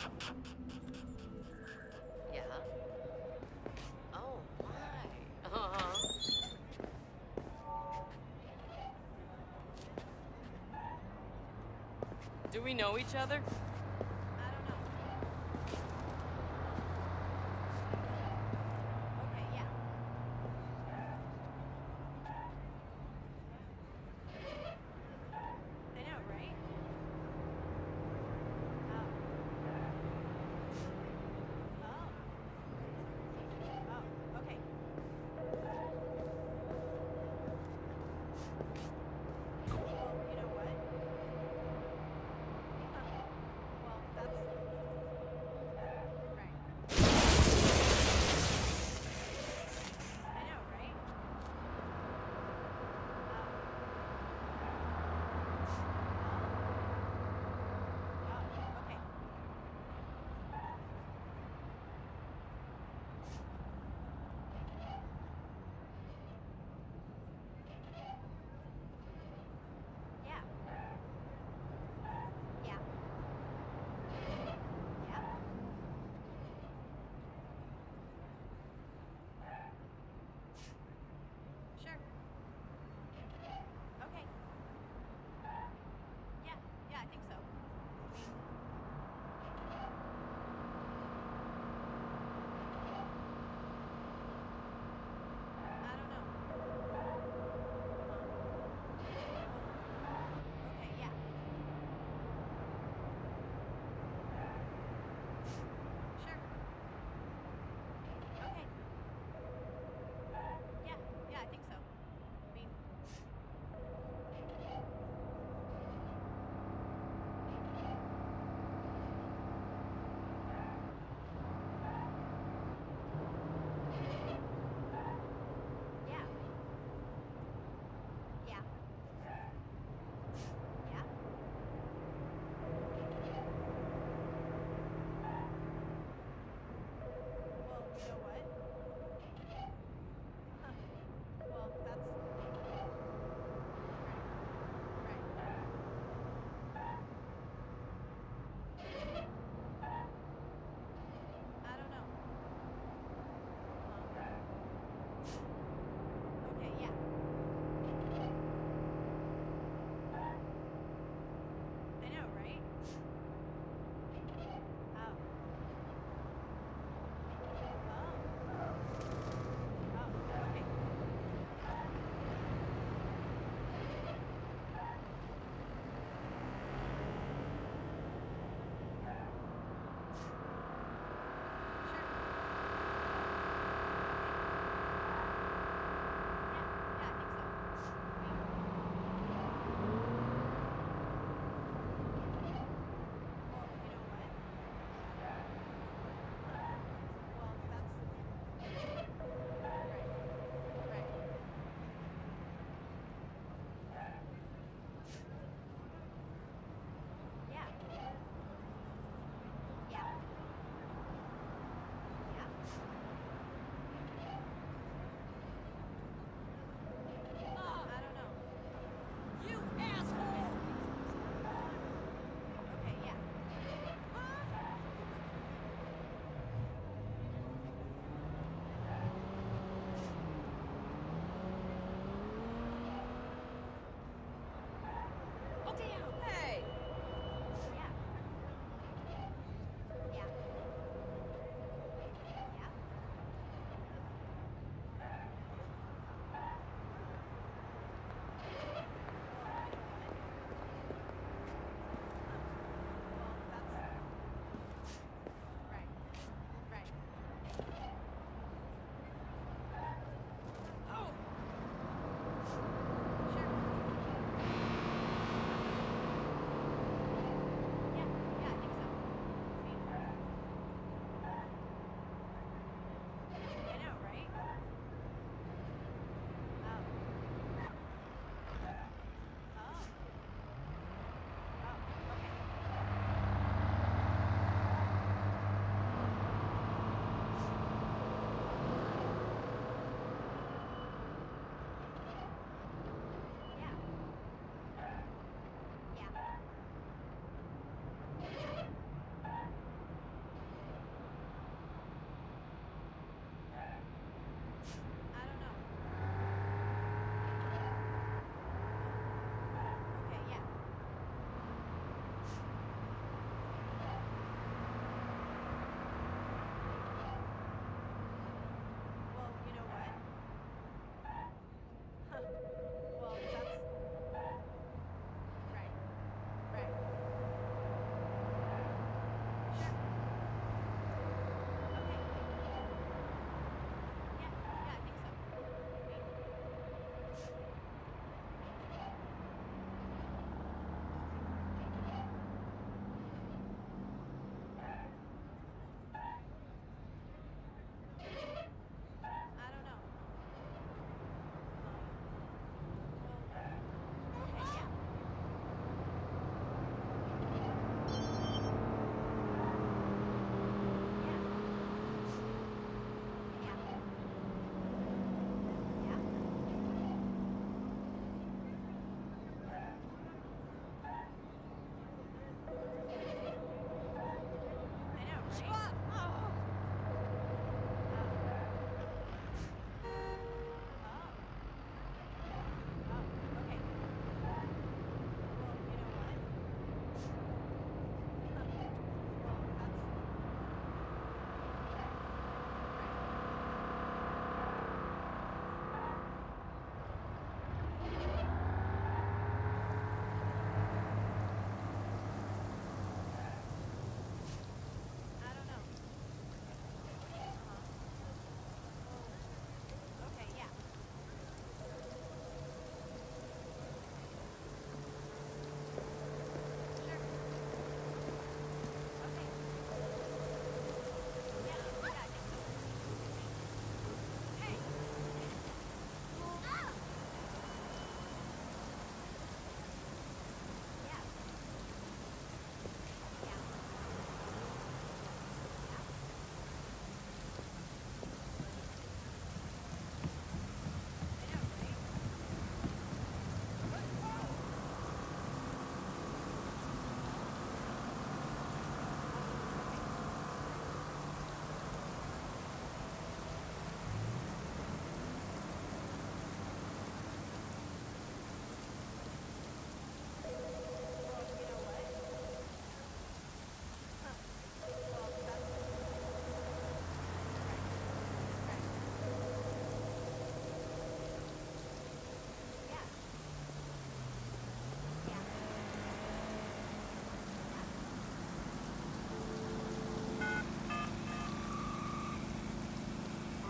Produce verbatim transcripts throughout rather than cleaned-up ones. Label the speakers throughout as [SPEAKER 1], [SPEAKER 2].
[SPEAKER 1] Yeah. Oh my. Uh-huh. Do we know each other?
[SPEAKER 2] I don't know. Okay, yeah. I know, right? Oh. Oh. Oh, okay. Well, you know what? Huh.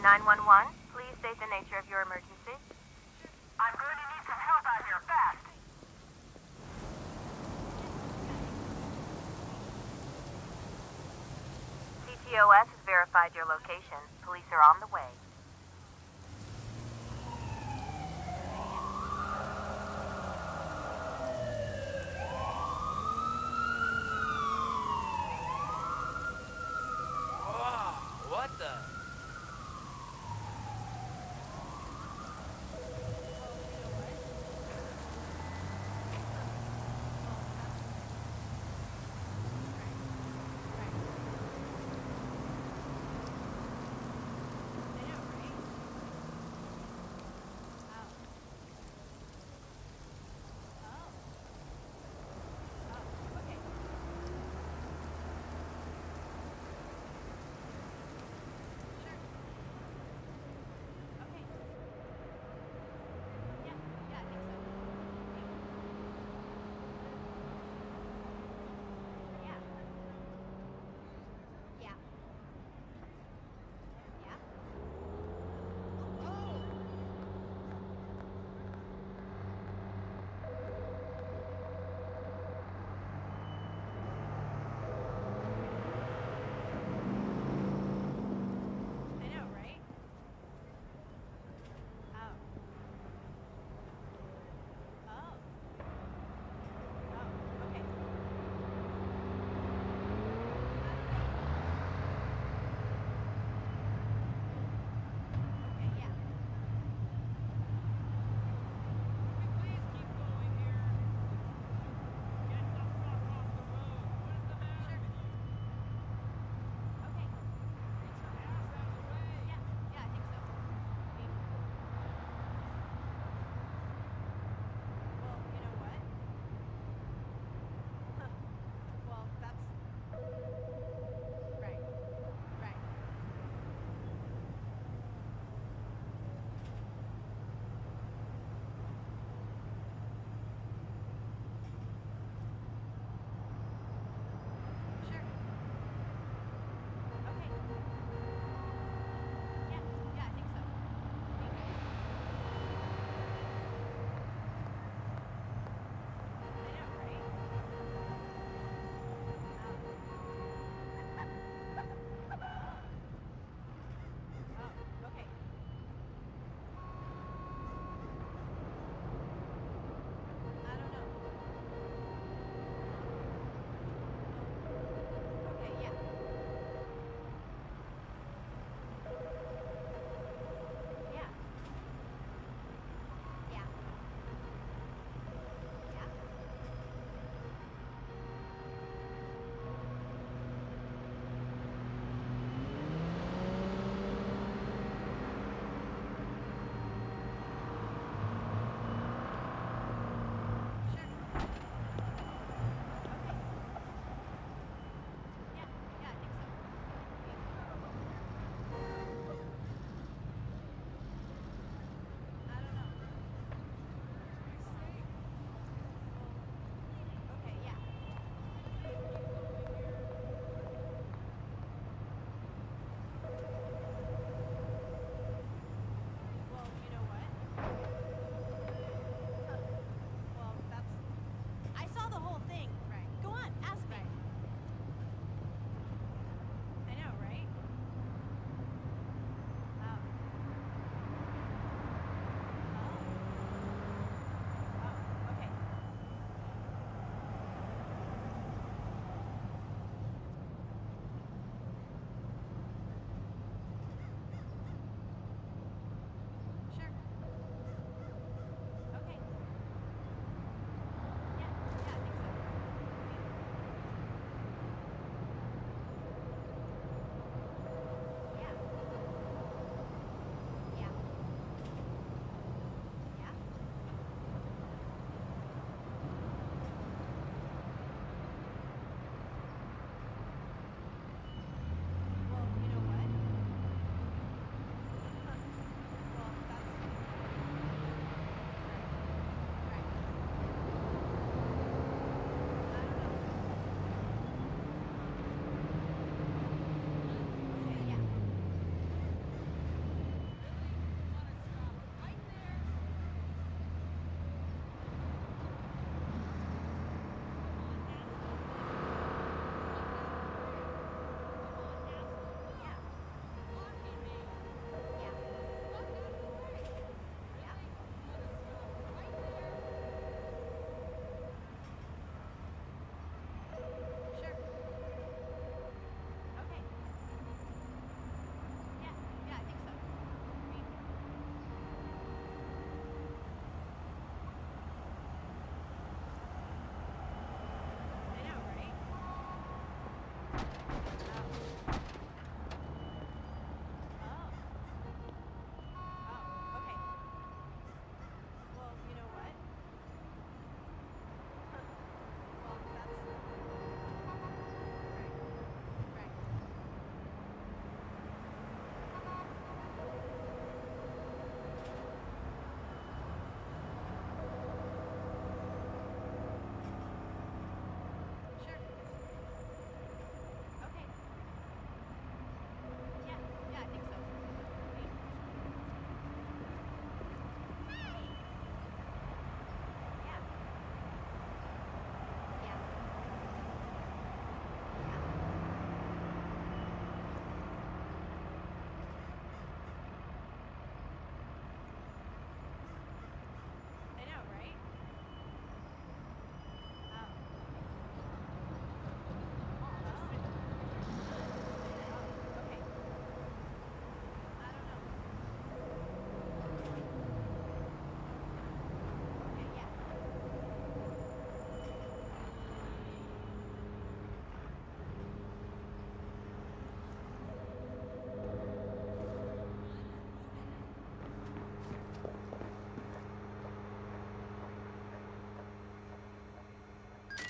[SPEAKER 3] nine one one, please state the nature of your emergency.
[SPEAKER 4] I'm going to need some help out here fast.
[SPEAKER 3] C T O S has verified your location. Police are on the way.
[SPEAKER 1] Whoa, what the?
[SPEAKER 2] I know.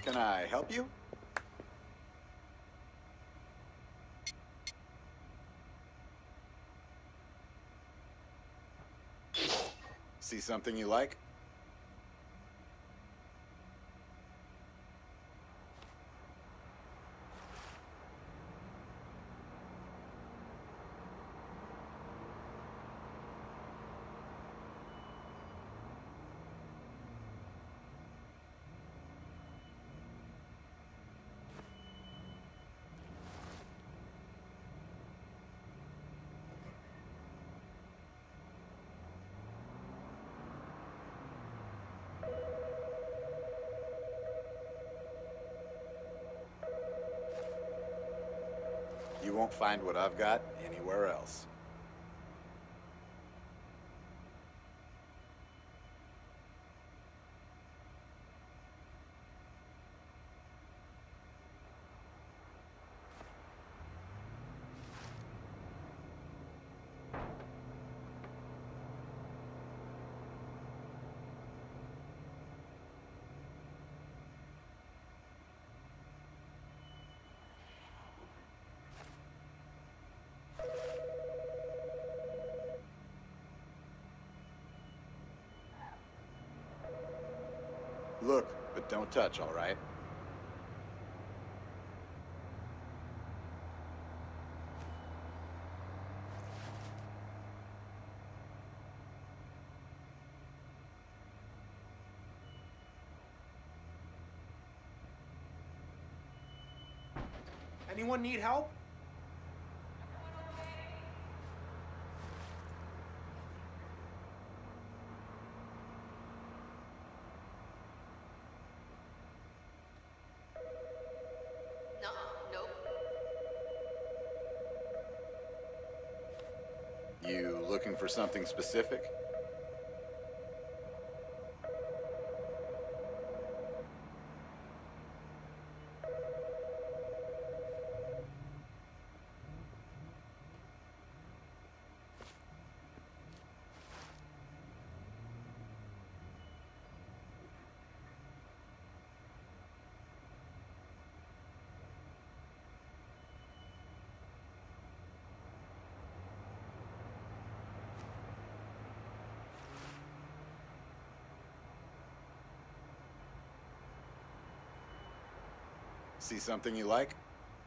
[SPEAKER 5] Can I help you? See something you like? You won't find what I've got anywhere else. Look, but don't touch, all right?
[SPEAKER 6] Anyone need help?
[SPEAKER 7] No, nope.
[SPEAKER 5] You looking for something specific? See something you like?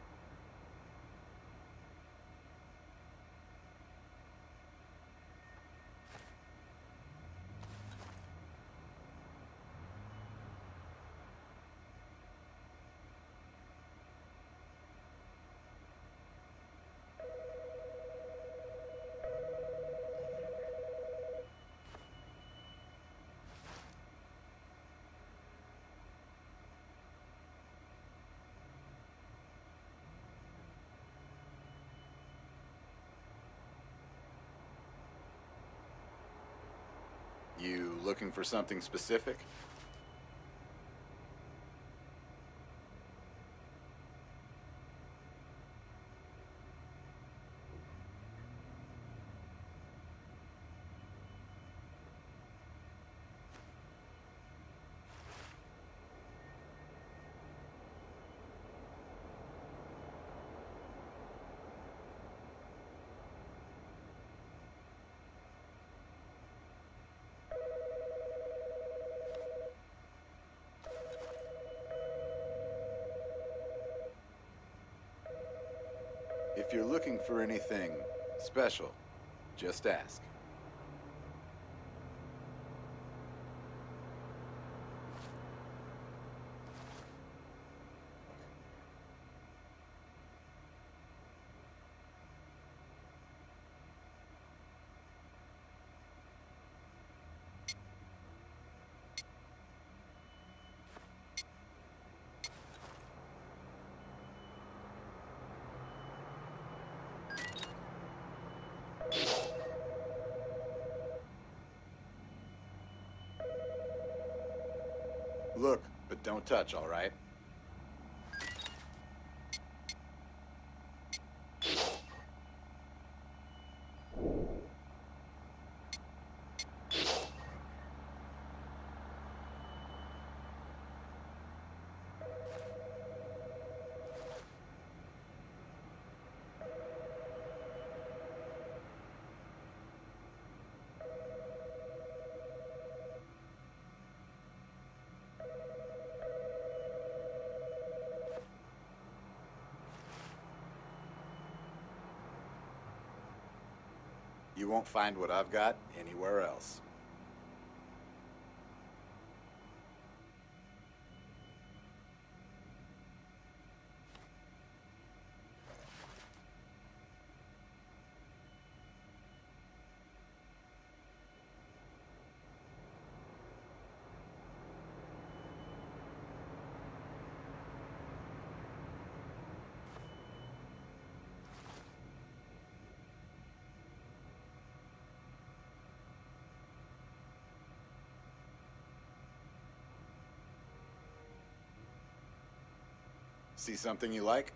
[SPEAKER 5] You looking for something specific? If you're looking for anything special, just ask. Look, but don't touch, all right? You won't find what I've got anywhere else. See something you like?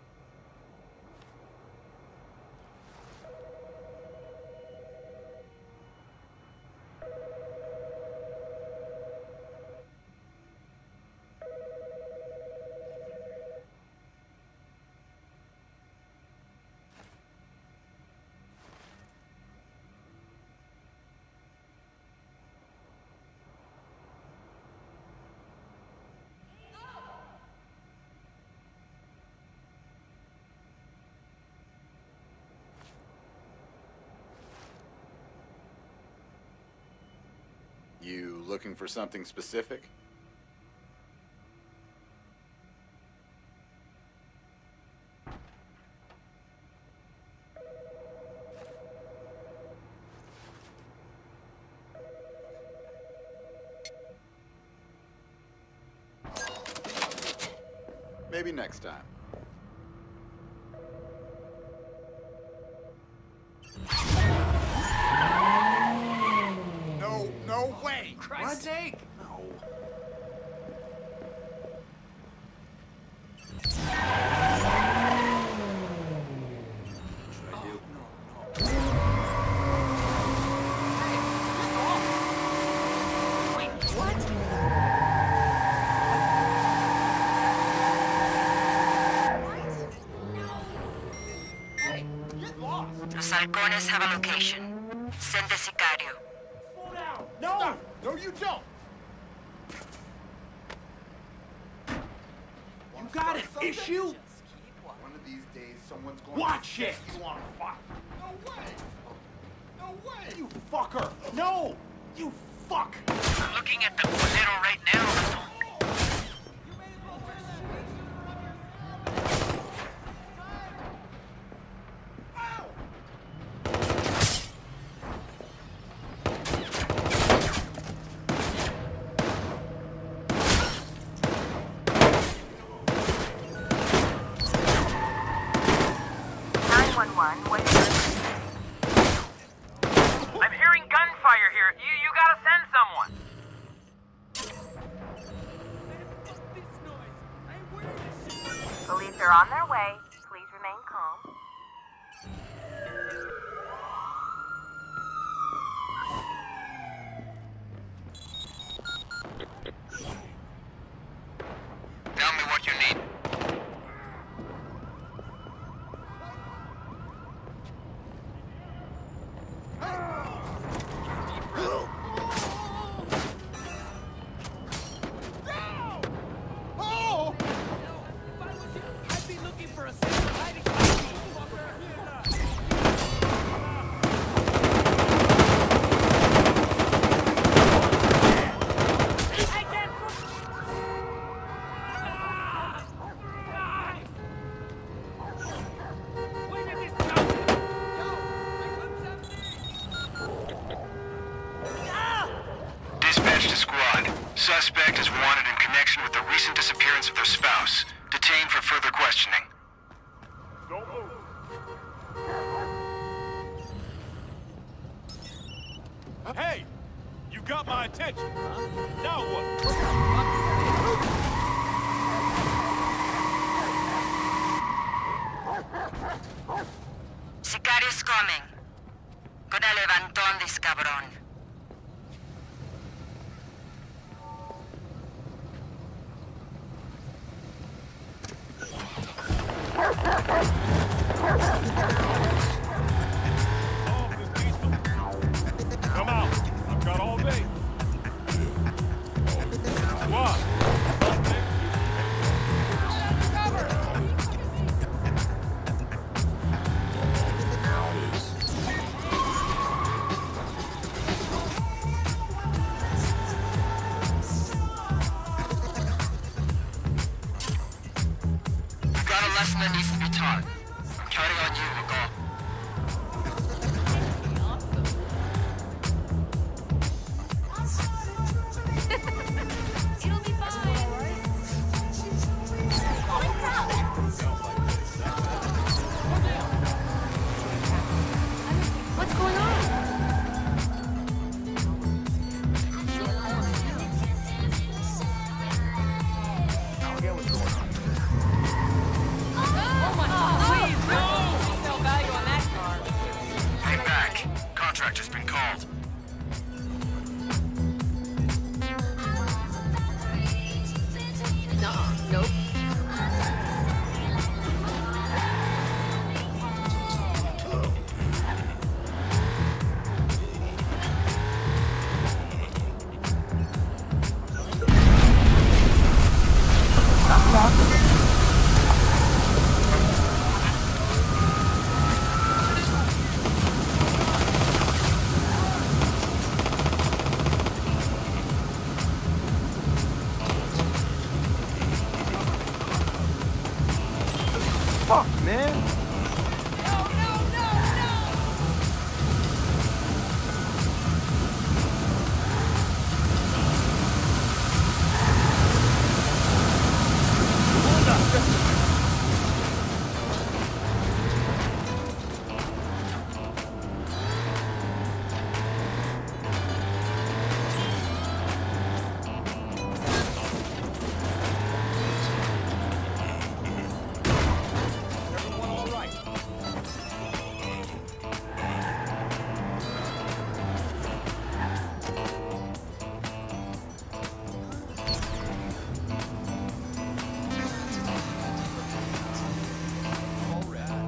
[SPEAKER 5] You looking for something specific? Maybe next time. No, no way!
[SPEAKER 1] Christ's sake!
[SPEAKER 5] No.
[SPEAKER 3] Los halcones have a location. Send the sicario.
[SPEAKER 5] No! No, you don't!
[SPEAKER 1] You got an issue?
[SPEAKER 5] One of these days, someone's going
[SPEAKER 1] Watch
[SPEAKER 5] to
[SPEAKER 1] it!
[SPEAKER 5] you on a fight. No way! No way!
[SPEAKER 1] You fucker! No! You fuck!
[SPEAKER 3] I'm looking at the bolero right now. What is your...
[SPEAKER 4] I'm hearing gunfire here. You, you gotta send someone.
[SPEAKER 3] Police are on their way. Please remain calm.
[SPEAKER 6] Tell me what you need. Suspect is wanted in connection with the recent disappearance of their spouse. Detained for further questioning.
[SPEAKER 4] Don't move.
[SPEAKER 8] Hey! You got my attention. Now what?
[SPEAKER 3] Sicarios coming. Con el levantón this cabrón.
[SPEAKER 8] Come out. I've got all day. What?
[SPEAKER 6] lesson that needs to be taught. I'm counting on you, McCall.
[SPEAKER 2] It'll be fine. Holy crap! What's going on?
[SPEAKER 8] I'll get what's going on.
[SPEAKER 2] Oh my God! Please, no! Sell value on that car.
[SPEAKER 6] Hang back. Contractor's been called.
[SPEAKER 7] Nuh-uh. Nope.
[SPEAKER 8] Fuck, man. Everyone all right? All right.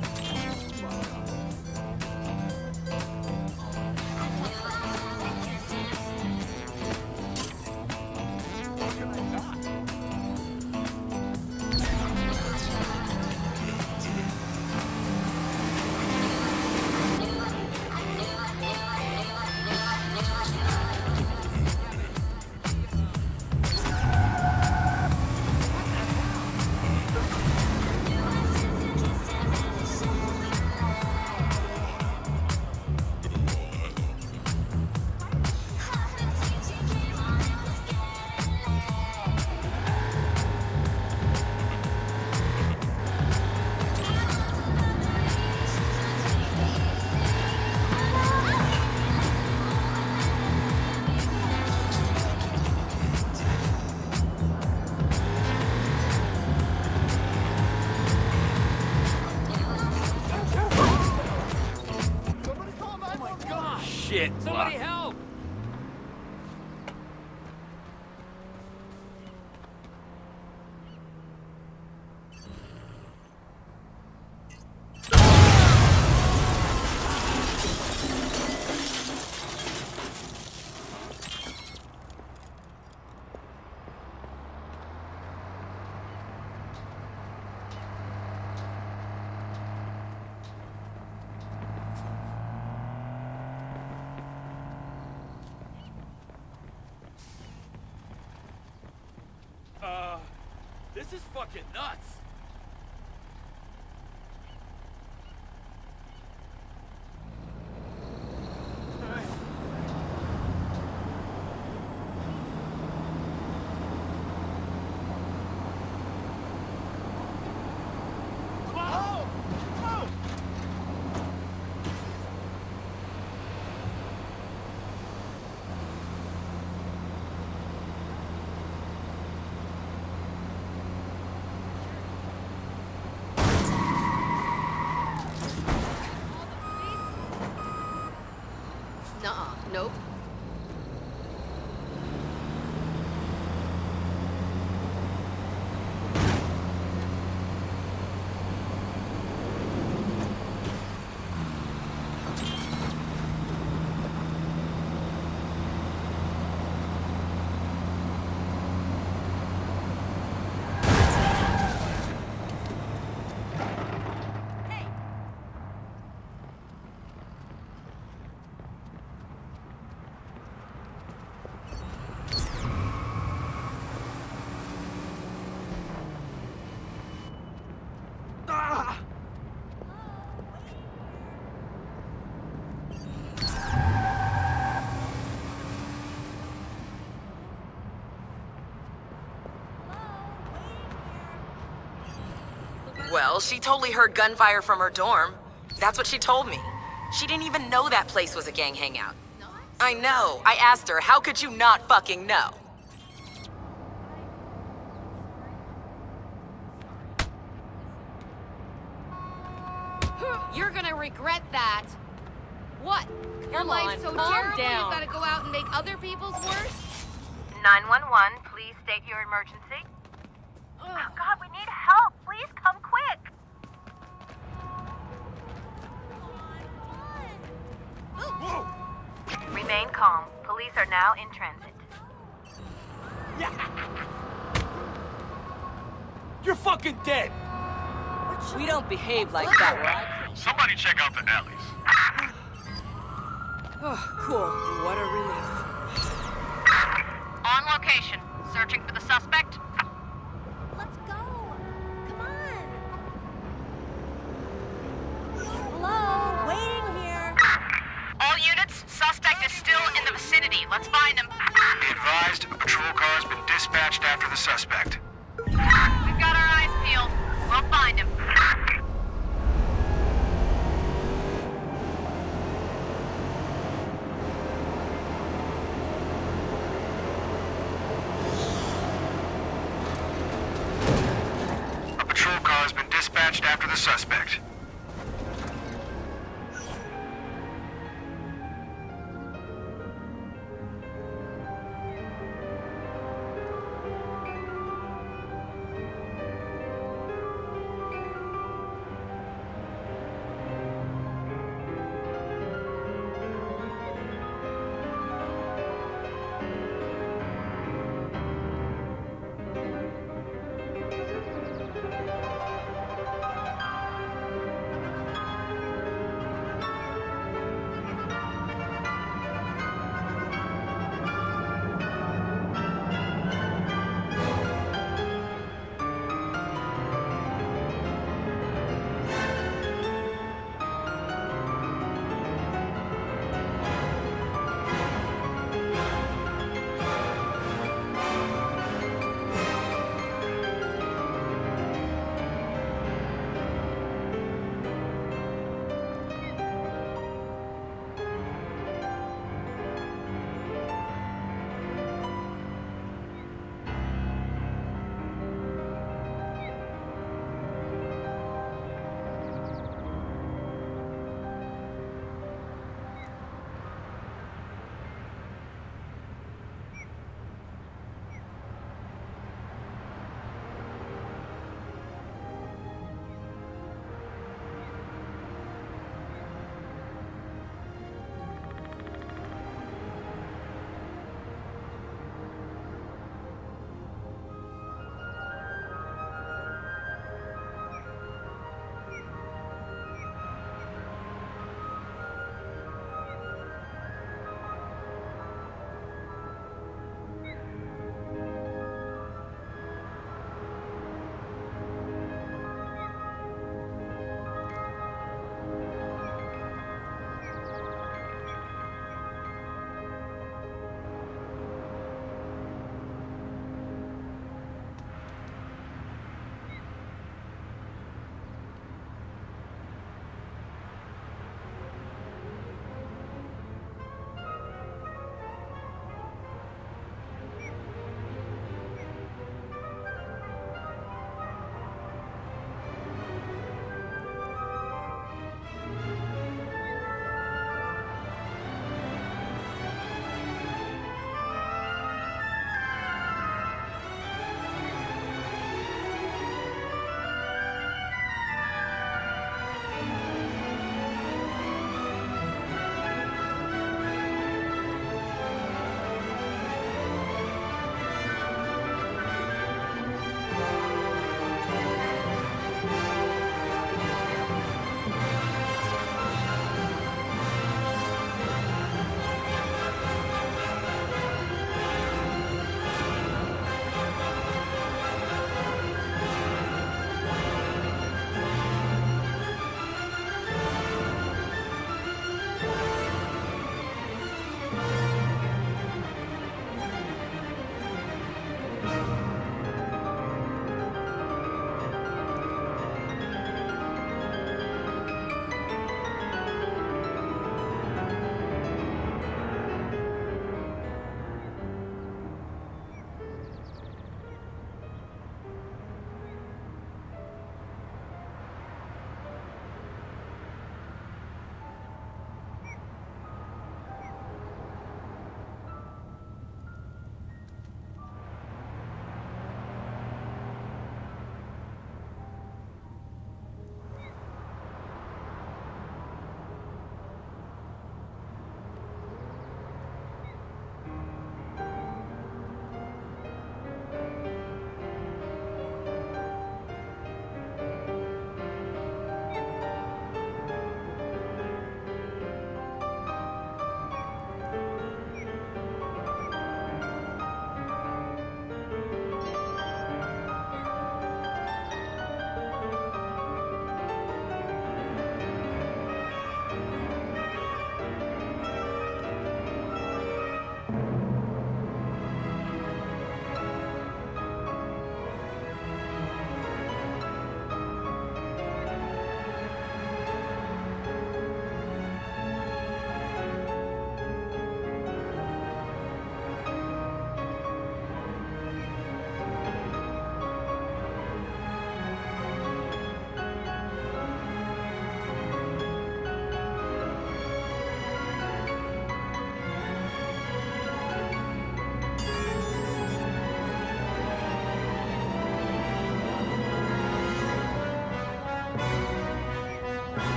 [SPEAKER 8] What can I got? Shit.
[SPEAKER 1] Somebody help!
[SPEAKER 8] Uh, this is fucking nuts.
[SPEAKER 7] Nuh-uh. Nope.
[SPEAKER 2] Well, she totally heard gunfire from her dorm. That's what she told me. She didn't even know that place was a gang hangout. I know. I asked her, how could you not fucking know?
[SPEAKER 7] You're gonna regret that. What? Your
[SPEAKER 2] Come
[SPEAKER 7] life's
[SPEAKER 2] on,
[SPEAKER 7] so
[SPEAKER 2] calm
[SPEAKER 7] terrible
[SPEAKER 2] down.
[SPEAKER 7] you gotta go out and make other people's worse?
[SPEAKER 3] nine one one, please state your emergency. Oh God, we need help. Please come quick. Remain calm. Police are now in transit.
[SPEAKER 8] You're fucking dead.
[SPEAKER 2] We don't behave like that, right?
[SPEAKER 6] Somebody check out the alleys.
[SPEAKER 2] Oh, cool. What a relief.
[SPEAKER 3] On location. Searching for the suspect.
[SPEAKER 9] Let's go. Come on. Hello, waiting here.
[SPEAKER 3] All units, suspect is still in the vicinity. Let's find him.
[SPEAKER 6] Be advised, a patrol car has been dispatched after the suspect.
[SPEAKER 3] We've got our eyes peeled. We'll find him.
[SPEAKER 6] A patrol car has been dispatched after the suspect.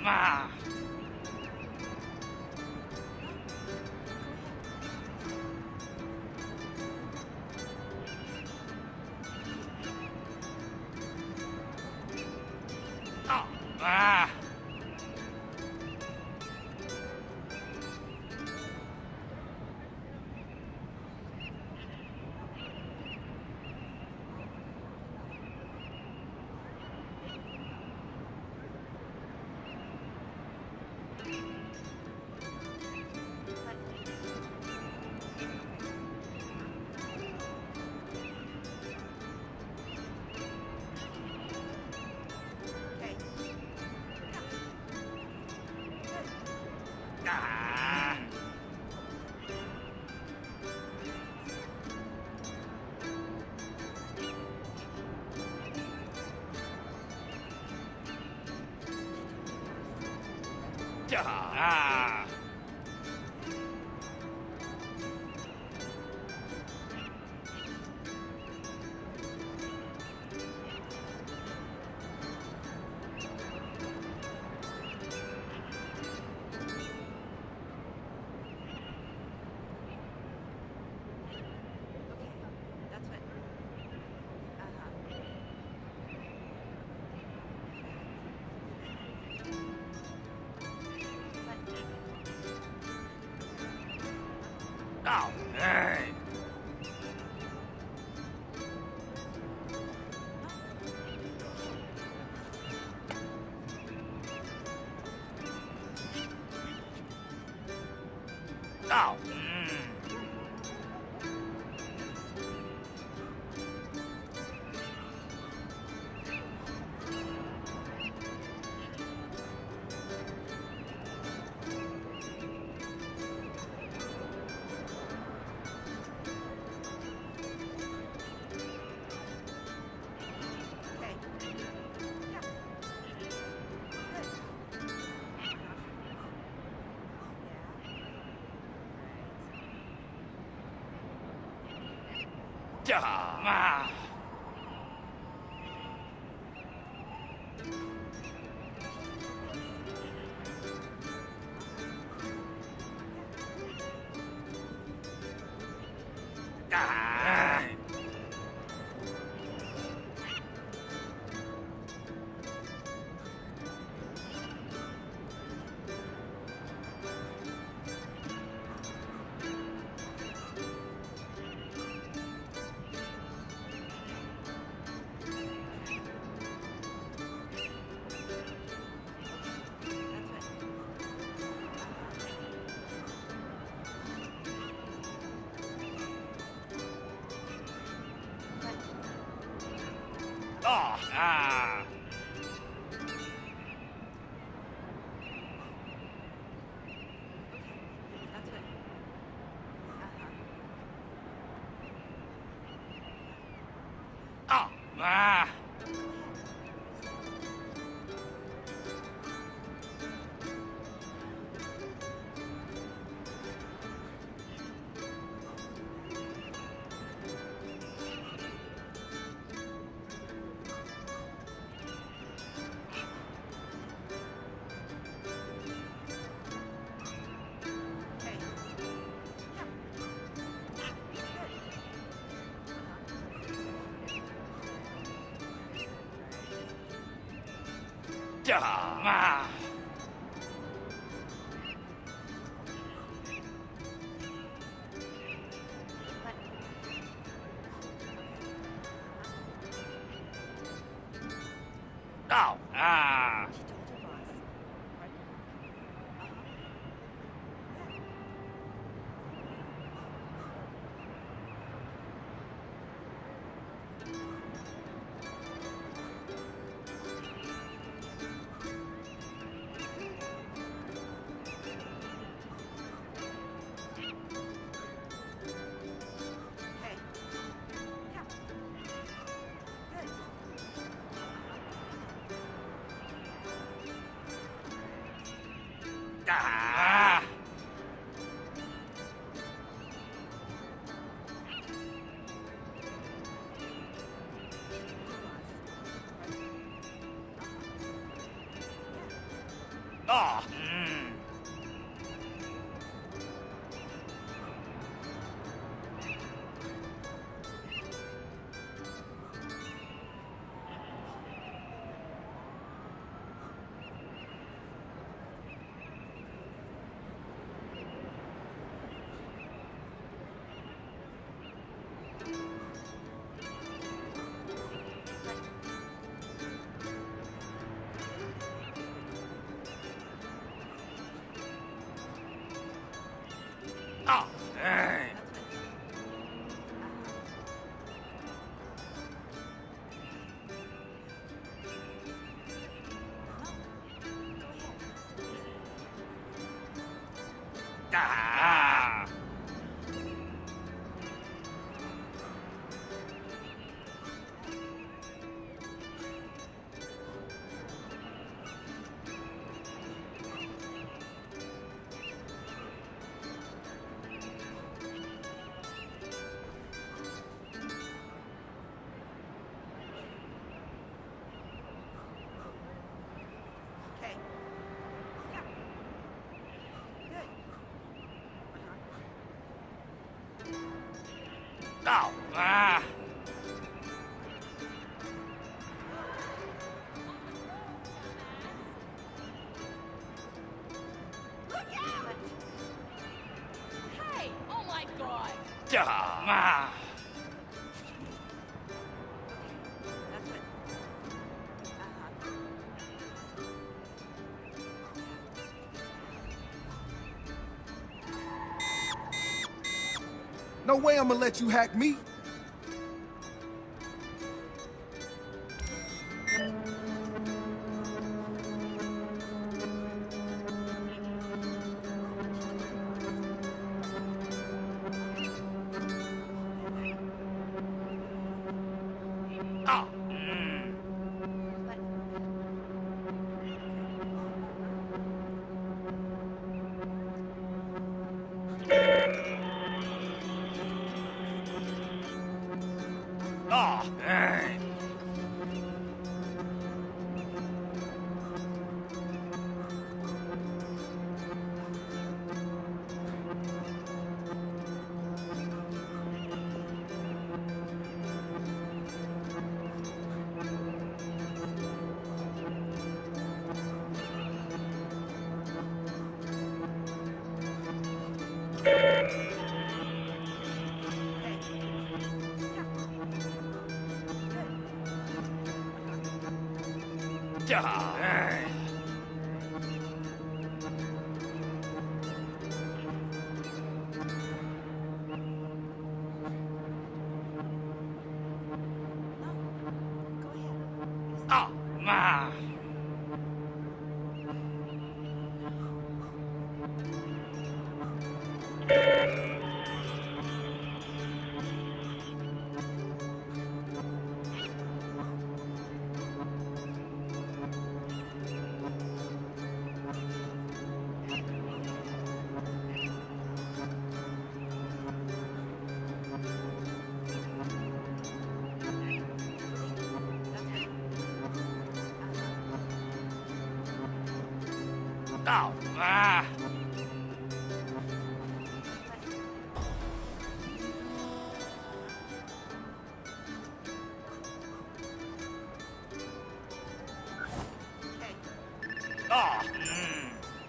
[SPEAKER 8] Ah. Oh. Ah. Ah. Ah.
[SPEAKER 7] That's what. Uh-huh.
[SPEAKER 8] Oh, hey. Oh. Mm.
[SPEAKER 7] Okay. Yeah. Good. Yeah.
[SPEAKER 8] Ah. Ah. Oh, ah.
[SPEAKER 7] That's what. Uh-huh.
[SPEAKER 8] Oh, ah.
[SPEAKER 7] Okay. Yeah. Good.
[SPEAKER 8] Ah.
[SPEAKER 7] What?
[SPEAKER 8] Oh, ah.
[SPEAKER 7] She told her boss. Pardon? Uh-huh. Yeah. Okay. Yeah. Good.
[SPEAKER 8] Ah.
[SPEAKER 7] She told her boss. Pardon? Uh-huh. Yeah.
[SPEAKER 8] Ah. Mm. Oh, dang. Ah.
[SPEAKER 7] Okay. Yeah. Good.
[SPEAKER 8] Oh, ah.
[SPEAKER 9] Look out! Hey! Oh my god!
[SPEAKER 8] Ah.
[SPEAKER 7] That's it. Uh-huh.
[SPEAKER 10] No way I'm gonna let you hack me.
[SPEAKER 8] Oh. Mm. Oh, dang. Ah, dang. Oh, ma. Oh, ah. Oh, mm.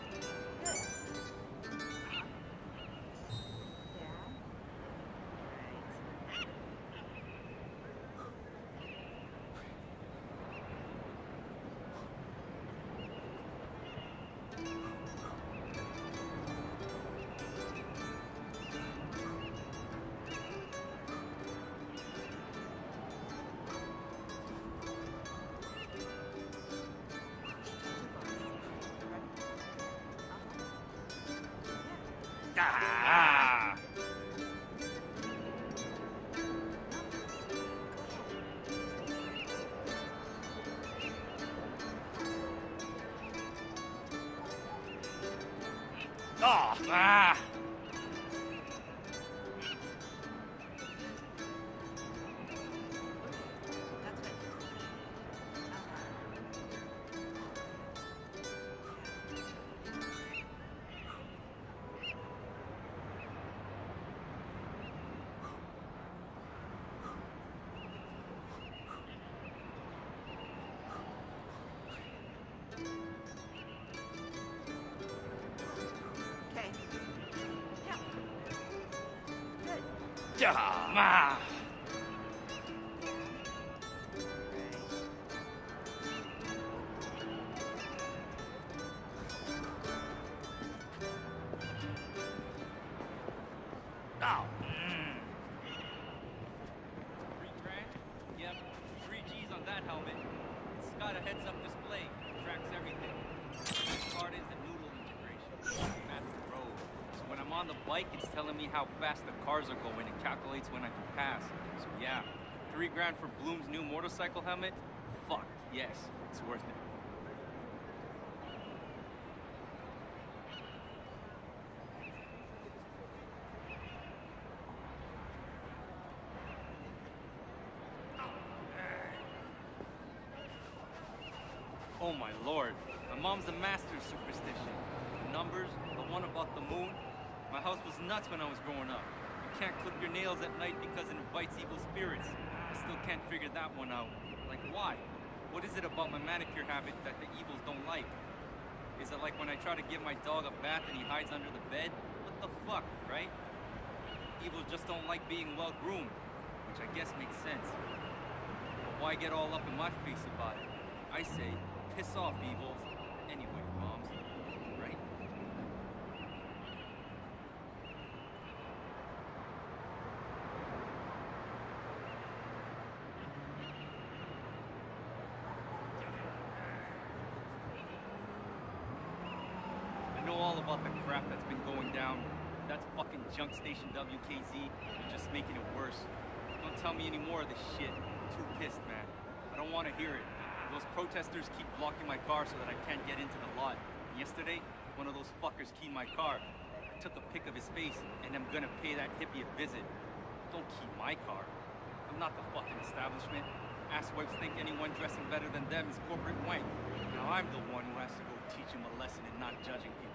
[SPEAKER 8] Ah. Oh, ah. Ah. Oh. Mm. Three grand? Yep. Three G's on that helmet. It's got a heads-up display. Tracks everything. This part is the noodle integration. That's the road. So when I'm on the bike, it's telling me how fast the cars are going and calculates when I can pass. So yeah, three grand for Bloom's new motorcycle helmet? Fuck, yes, it's worth it. Oh my lord, my mom's a master of superstition. The numbers, the one about the moon. My house was nuts when I was growing up. You can't clip your nails at night because it invites evil spirits. I still can't figure that one out. Like, why? What is it about my manicure habit that the evils don't like? Is it like when I try to give my dog a bath and he hides under the bed? What the fuck, right? Evils just don't like being well groomed, which I guess makes sense. But why get all up in my face about it? I say, piss off, evils. Anyway, moms, right? I know all about the crap that's been going down. That's fucking junk station W K Z. You're just making it worse. Don't tell me any more of this shit. I'm too pissed, man. I don't want to hear it. Those protesters keep blocking my car so that I can't get into the lot. Yesterday, one of those fuckers keyed my car. I took a pic of his face, and I'm gonna pay that hippie a visit. Don't key my car. I'm not the fucking establishment. Asswipes think anyone dressing better than them is corporate wank. Now I'm the one who has to go teach him a lesson in not judging people.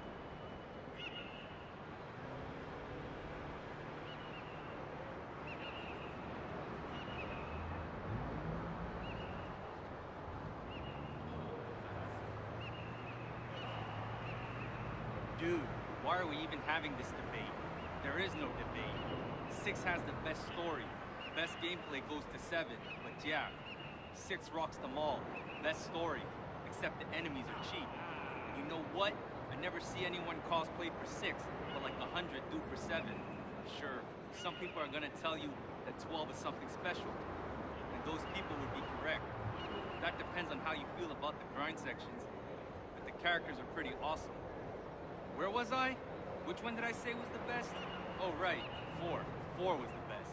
[SPEAKER 8] Dude, why are we even having this debate? There is no debate. Six has the best story. Best gameplay goes to seven, but yeah, six rocks them all. Best story, except the enemies are cheap. And you know what? I never see anyone cosplay for six, but like a hundred do for seven. Sure, some people are gonna tell you that twelve is something special, and those people would be correct. That depends on how you feel about the grind sections, but the characters are pretty awesome. Where was I? Which one did I say was the best? Oh, right. Four. Four was the best.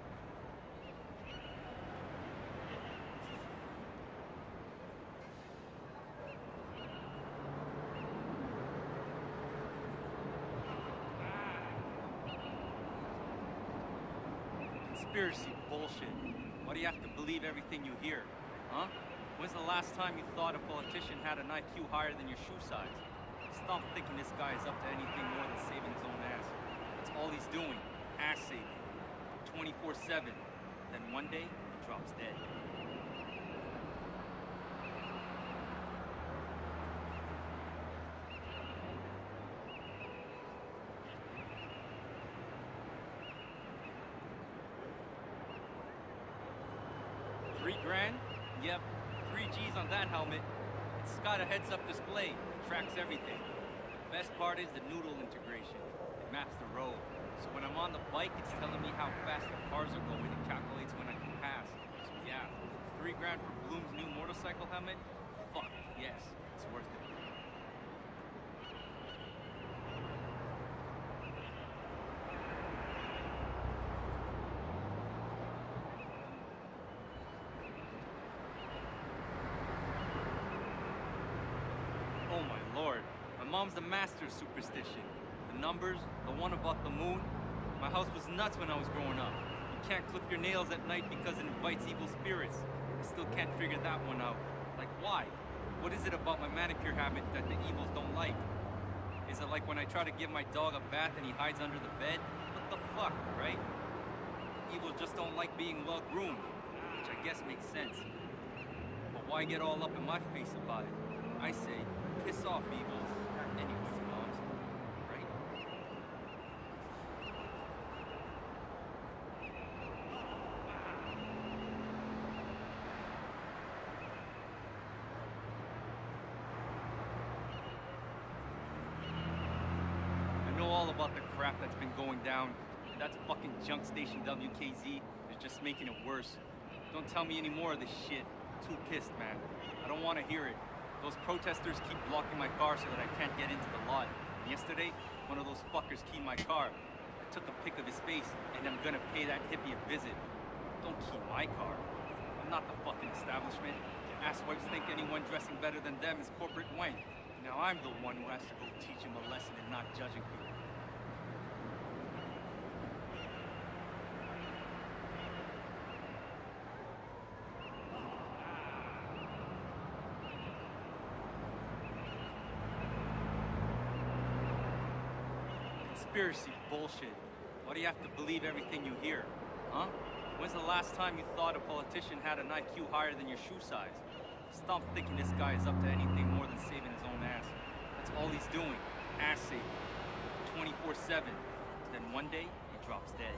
[SPEAKER 8] Conspiracy bullshit. Why do you have to believe everything you hear? Huh? When's the last time you thought a politician had an I Q higher than your shoe size? Stop thinking this guy is up to anything more than saving his own ass. That's all he's doing. Ass saving. twenty-four seven. Then one day, he drops dead. Three grand? Yep. Three G's on that helmet. It's got a heads-up display. Tracks everything. The best part is the noodle integration. It maps the road. So when I'm on the bike, it's telling me how fast the cars are going and calculates when I can pass. So yeah, three grand for Bloom's new motorcycle helmet? Fuck, yes, it's worth it. Oh my lord, my mom's the master of superstition. The numbers, the one about the moon. My house was nuts when I was growing up. You can't clip your nails at night because it invites evil spirits. I still can't figure that one out. Like, why? What is it about my manicure habit that the evils don't like? Is it like when I try to give my dog a bath and he hides under the bed? What the fuck, right? Evils just don't like being well groomed, which I guess makes sense. But why get all up in my face about it? I say, piss off, evils. Anyways, moms, right? all about the crap that's been going down, and that's fucking junk station W K Z is just making it worse. Don't tell me any more of this shit. Too pissed, man. I don't want to hear it. Those protesters keep blocking my car so that I can't get into the lot. And yesterday, one of those fuckers keyed my car. I took a pic of his face, and I'm gonna pay that hippie a visit. Don't key my car. I'm not the fucking establishment. Asswipes think anyone dressing better than them is corporate wank. Now I'm the one who has to go teach him a lesson in not judging people. Conspiracy bullshit. Why do you have to believe everything you hear? Huh? When's the last time you thought a politician had an I Q higher than your shoe size? Stop thinking this guy is up to anything more than saving his own ass. That's all he's doing. Ass saving. twenty-four seven. Then one day, he drops dead.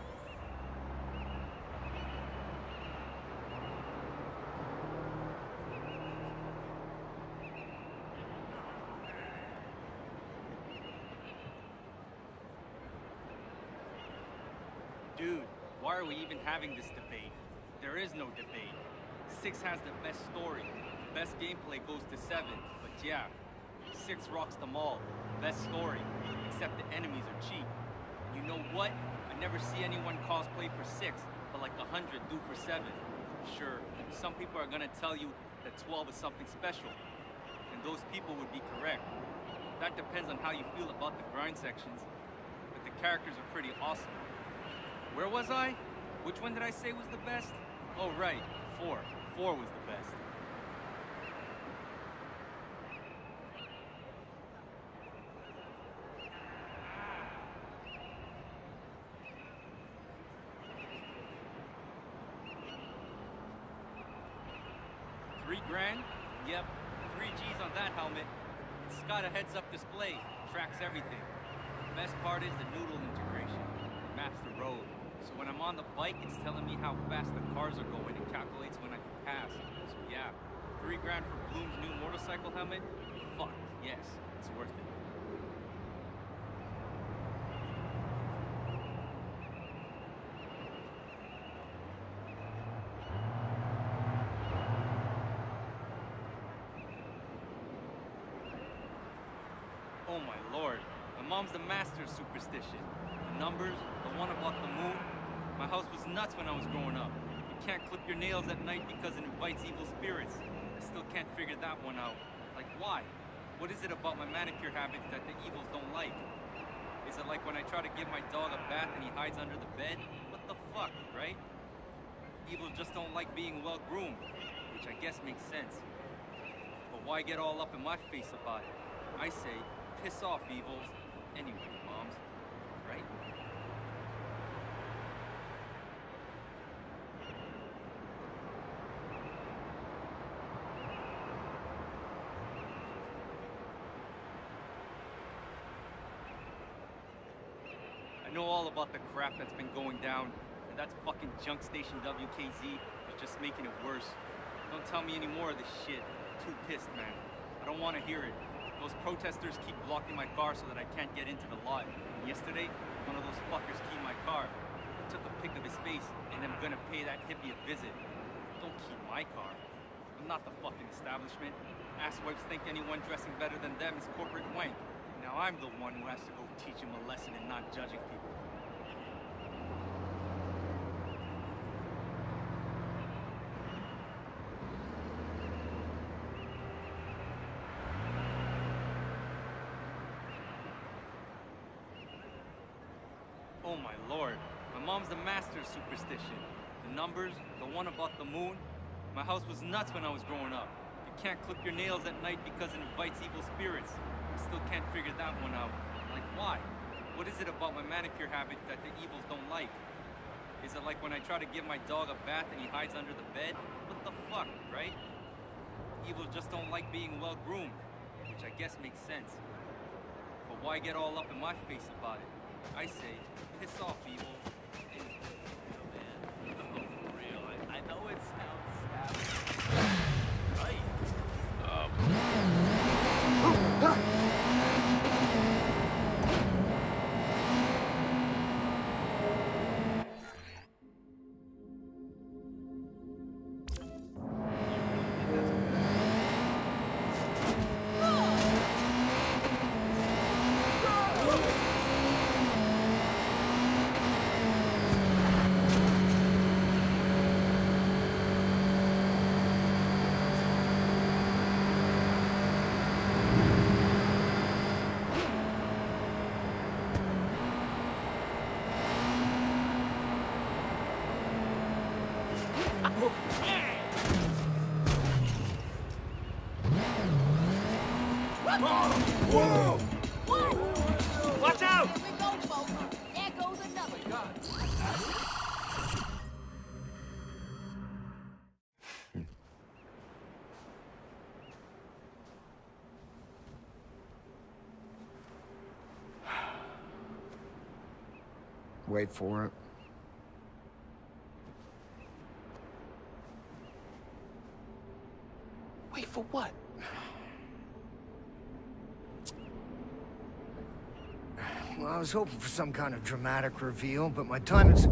[SPEAKER 8] Dude, why are we even having this debate? There is no debate. Six has the best story. The best gameplay goes to seven. But yeah, Six rocks them all. Best story. Except the enemies are cheap. You know what? I never see anyone cosplay for Six, but like a hundred do for seven. Sure, some people are gonna tell you that twelve is something special. And those people would be correct. That depends on how you feel about the grind sections. But the characters are pretty awesome. Where was I? Which one did I say was the best? Oh, right. Four. Four was the best. Three grand? Yep. Three G's on that helmet. It's got a heads-up display. Tracks everything. The best part is the noodle integration. It maps the road. So when I'm on the bike, it's telling me how fast the cars are going and calculates when I can pass. So yeah, three grand for Bloom's new motorcycle helmet? Fuck, yes, it's worth it. Oh my lord, my mom's the master of superstition. The numbers, the one about the moon. My house was nuts when I was growing up. You can't clip your nails at night because it invites evil spirits. I still can't figure that one out. Like, why? What is it about my manicure habit that the evils don't like? Is it like when I try to give my dog a bath and he hides under the bed? What the fuck, right? Evils just don't like being well groomed, which I guess makes sense. But why get all up in my face about it? I say, piss off, evils. Anyway, moms, right? I know all about the crap that's been going down, and that's fucking junk station W K Z is just making it worse. Don't tell me any more of this shit. Too pissed, man. I don't want to hear it. Those protesters keep blocking my car so that I can't get into the lot. And yesterday, one of those fuckers keyed my car. I took a pic of his face, and I'm gonna pay that hippie a visit. Don't key my car. I'm not the fucking establishment. Asswipes think anyone dressing better than them is corporate wank. Now I'm the one who has to go teach him a lesson in not judging people. Oh my lord, my mom's the master of superstition. The numbers, the one about the moon. My house was nuts when I was growing up. You can't clip your nails at night because it invites evil spirits. I still can't figure that one out. Like, why? What is it about my manicure habit that the evils don't like? Is it like when I try to give my dog a bath and he hides under the bed? What the fuck, right? Evils just don't like being well groomed, which I guess makes sense. But why get all up in my face about it? I say, piss off, evil.
[SPEAKER 11] I know it sounds savage. Right. Um.
[SPEAKER 10] Whoa!
[SPEAKER 4] Watch out!
[SPEAKER 9] Here we go, folks. There goes another.
[SPEAKER 10] Wait for it.
[SPEAKER 1] Wait for what?
[SPEAKER 10] Well, I was hoping for some kind of dramatic reveal, but my time is...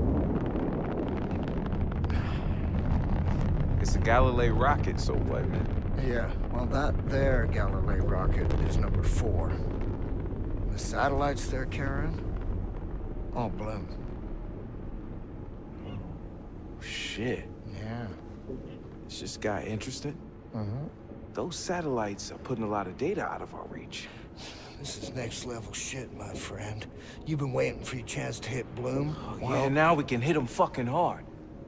[SPEAKER 12] It's a Galilei rocket, so what, man?
[SPEAKER 10] Yeah, well, that there Galilei rocket is number four. The satellites they're carrying, all bloom.
[SPEAKER 12] Shit.
[SPEAKER 10] Yeah.
[SPEAKER 12] It's just got interesting.
[SPEAKER 10] Uh-huh.
[SPEAKER 12] Those satellites are putting a lot of data out of our reach.
[SPEAKER 10] This is next level shit, my friend. You've been waiting for your chance to hit Bloom.
[SPEAKER 12] Oh,
[SPEAKER 10] Well,
[SPEAKER 12] yeah, now we can hit them fucking hard.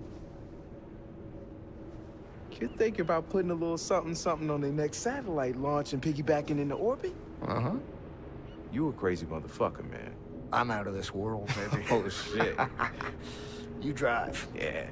[SPEAKER 12] You think about putting a little something something on the next satellite launch and piggybacking into orbit?
[SPEAKER 10] Uh-huh.
[SPEAKER 12] You a crazy motherfucker, man.
[SPEAKER 10] I'm out of this world, baby.
[SPEAKER 12] Oh, shit.
[SPEAKER 10] You drive.
[SPEAKER 12] Yeah.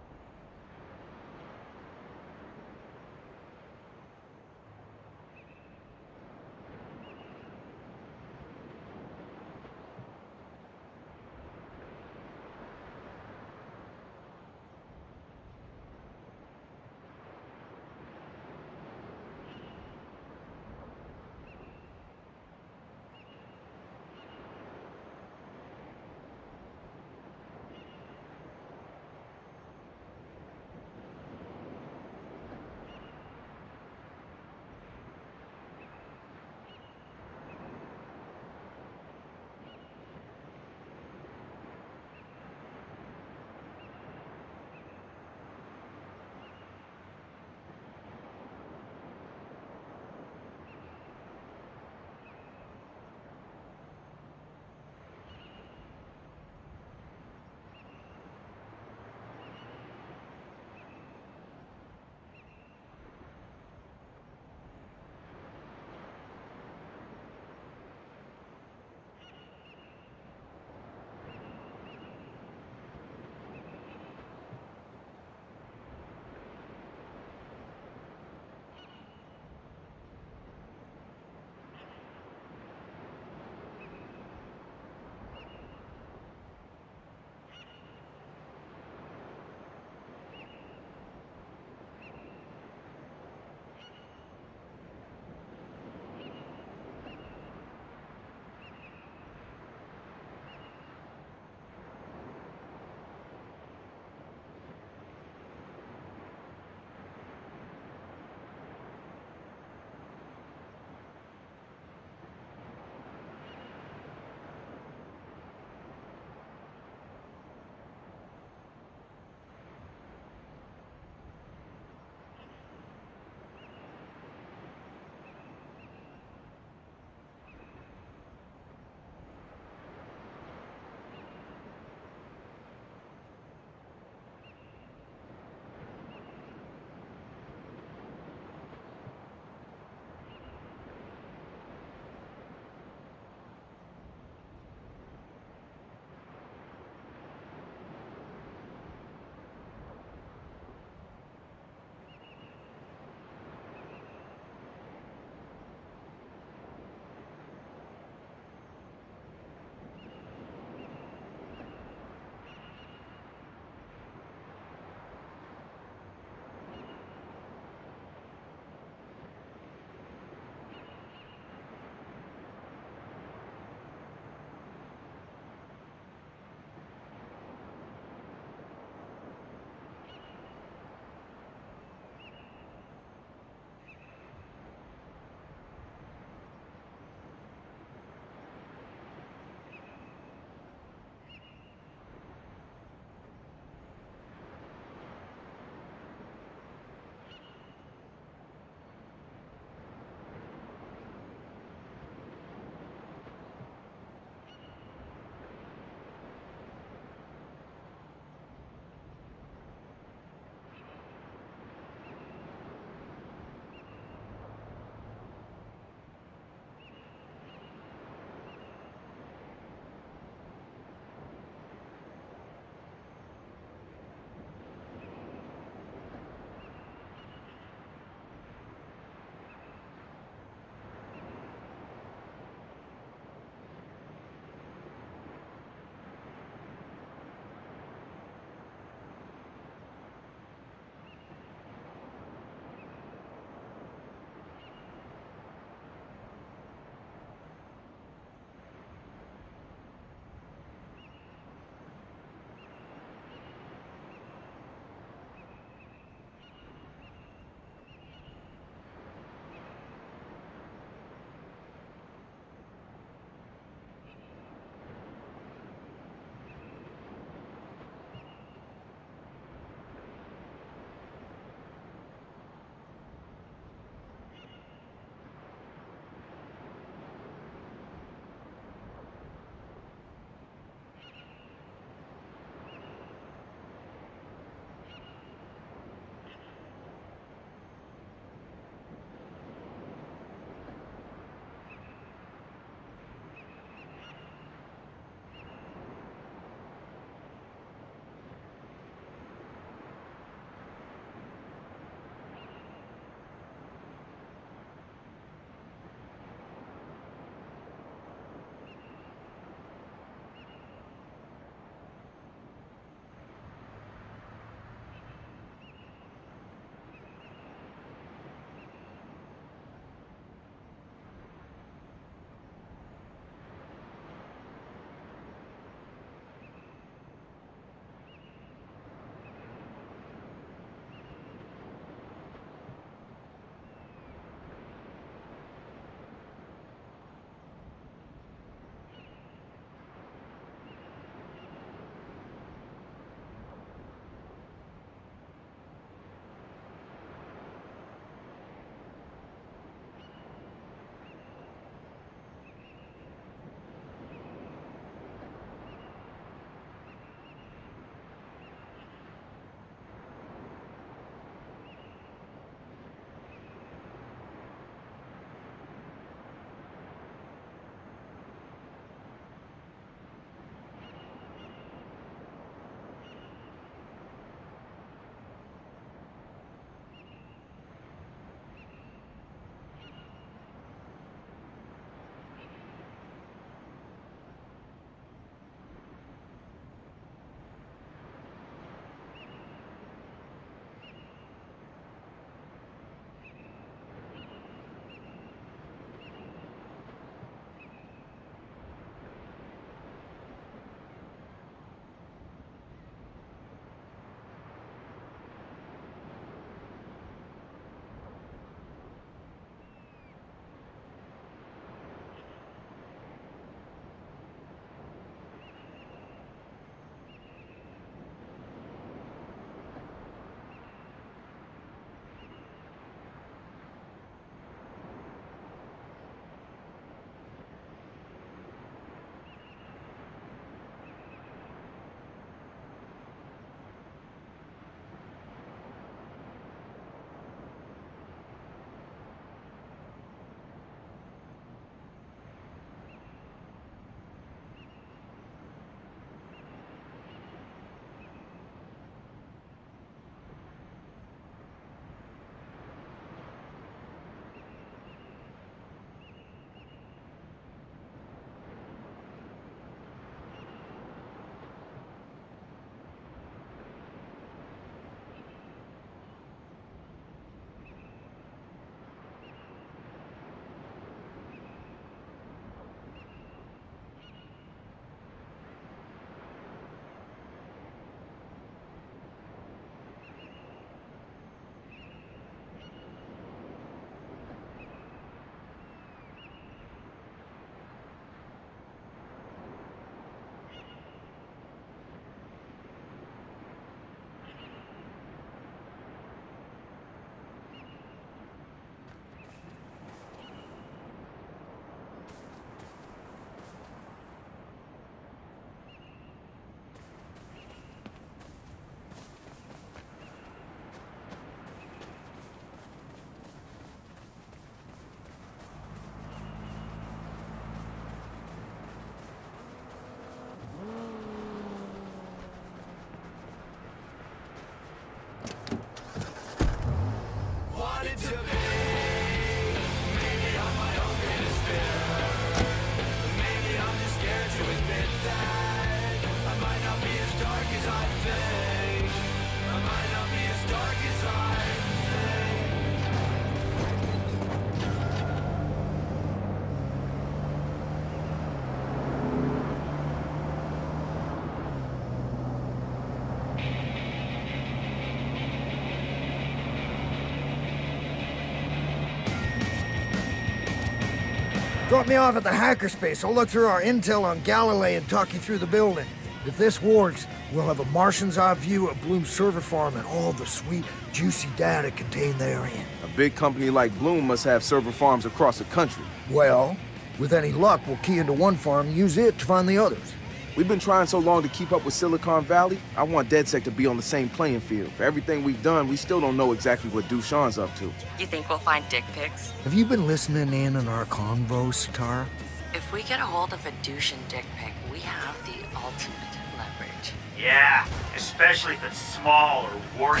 [SPEAKER 10] Drop me off at the hackerspace. I'll look through our intel on Galilee and talk you through the building. If this works, we'll have a Martian's eye view of Bloom's server farm and all the sweet, juicy data contained therein.
[SPEAKER 12] A big company like Bloom must have server farms across the country.
[SPEAKER 10] Well, with any luck, we'll key into one farm and use it to find the others.
[SPEAKER 12] We've been trying so long to keep up with Silicon Valley, I want DedSec to be on the same playing field. For everything we've done, we still don't know exactly what Dushan's up to.
[SPEAKER 2] You think we'll find dick pics?
[SPEAKER 10] Have you been listening in on our convo, Satara?
[SPEAKER 2] If we get a hold of a douche and dick pic, we have the ultimate leverage.
[SPEAKER 4] Yeah, especially if it's small or warty.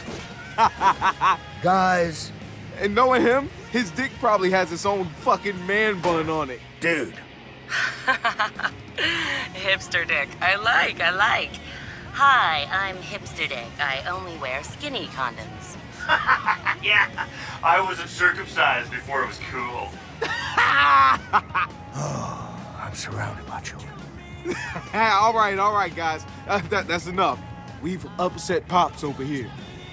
[SPEAKER 10] Guys.
[SPEAKER 12] And knowing him, his dick probably has its own fucking man bun on it.
[SPEAKER 10] Dude.
[SPEAKER 2] Hipster dick. I like, I like. Hi, I'm Hipster dick. I only wear skinny condoms.
[SPEAKER 4] Yeah, I wasn't circumcised before it was cool.
[SPEAKER 10] Oh, I'm surrounded by children.
[SPEAKER 12] all right, all right, guys. Uh, that, that's enough. We've upset Pops over here.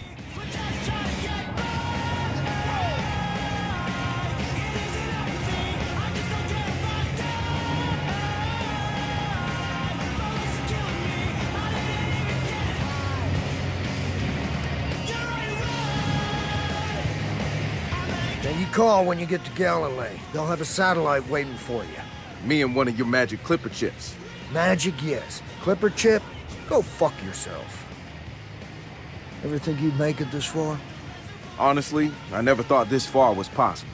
[SPEAKER 10] Now you call when you get to Galilee. They'll have a satellite waiting for you.
[SPEAKER 12] Me and one of your magic clipper chips.
[SPEAKER 10] Magic, yes. Clipper chip? Go fuck yourself. Ever think you'd make it this far?
[SPEAKER 12] Honestly, I never thought this far was possible.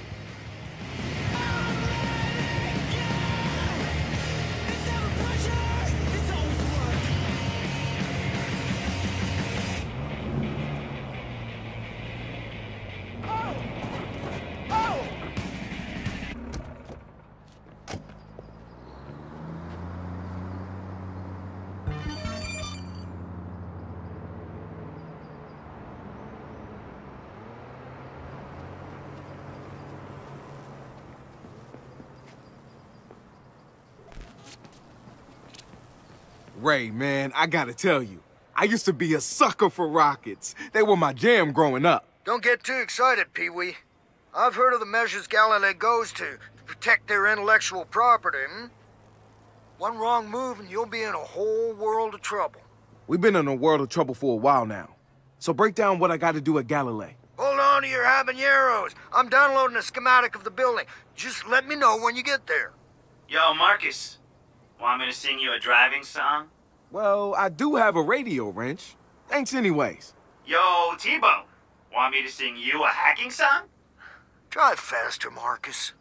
[SPEAKER 12] Ray, man, I gotta tell you, I used to be a sucker for rockets. They were my jam growing up.
[SPEAKER 10] Don't get too excited, Pee-wee. I've heard of the measures Galilee goes to to protect their intellectual property, hmm? One wrong move and you'll be in a whole world of trouble.
[SPEAKER 12] We've been in a world of trouble for a while now. So break down what I gotta do at Galilee.
[SPEAKER 10] Hold on to your habaneros. I'm downloading a schematic of the building. Just let me know when you get there.
[SPEAKER 4] Yo, Marcus. Want me to sing you a driving song?
[SPEAKER 12] Well, I do have a radio wrench. Thanks anyways.
[SPEAKER 4] Yo, T-Bone. Want me to sing you a hacking song?
[SPEAKER 10] Drive faster, Marcus.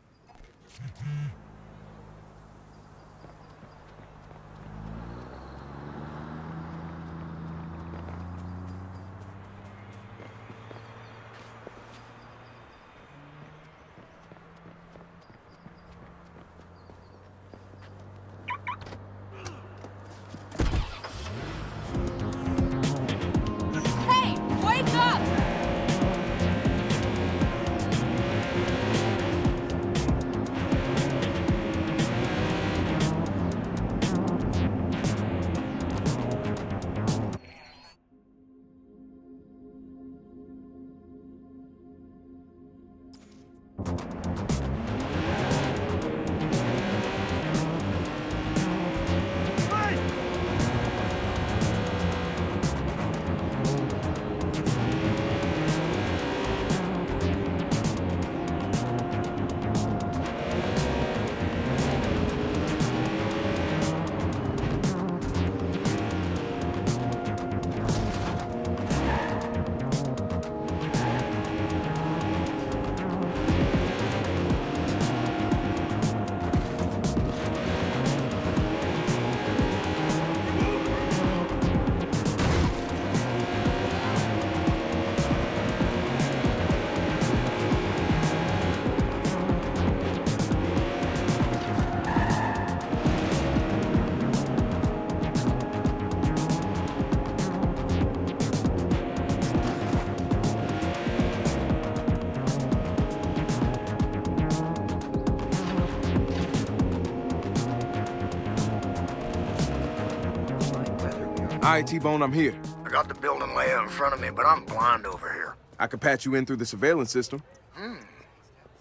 [SPEAKER 12] All right, T-Bone, I'm here.
[SPEAKER 10] I got the building layout in front of me, but I'm blind over here.
[SPEAKER 12] I could patch you in through the surveillance system.
[SPEAKER 10] Hmm.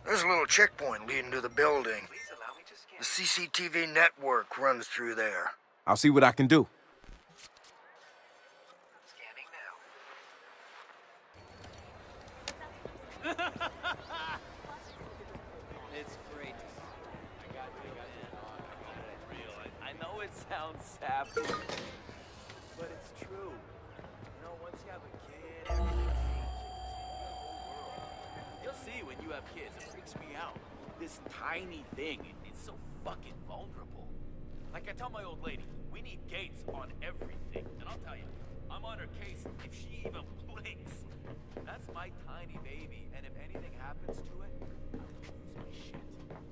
[SPEAKER 10] There's a little checkpoint leading to the building. The C C T V network runs through there.
[SPEAKER 12] I'll see what I can do.
[SPEAKER 11] It's great to see. I got, I got it. I got it real. I, I know it sounds sappy, but it's true. You know, once you have a kid, everything changes. The whole world. You'll see when you have kids. It freaks me out. This tiny thing, it, it's so fucking vulnerable. Like I tell my old lady, we need gates on everything. And I'll tell you, I'm on her case if she even blinks. That's my tiny baby, and if anything happens to it, I'll lose my shit.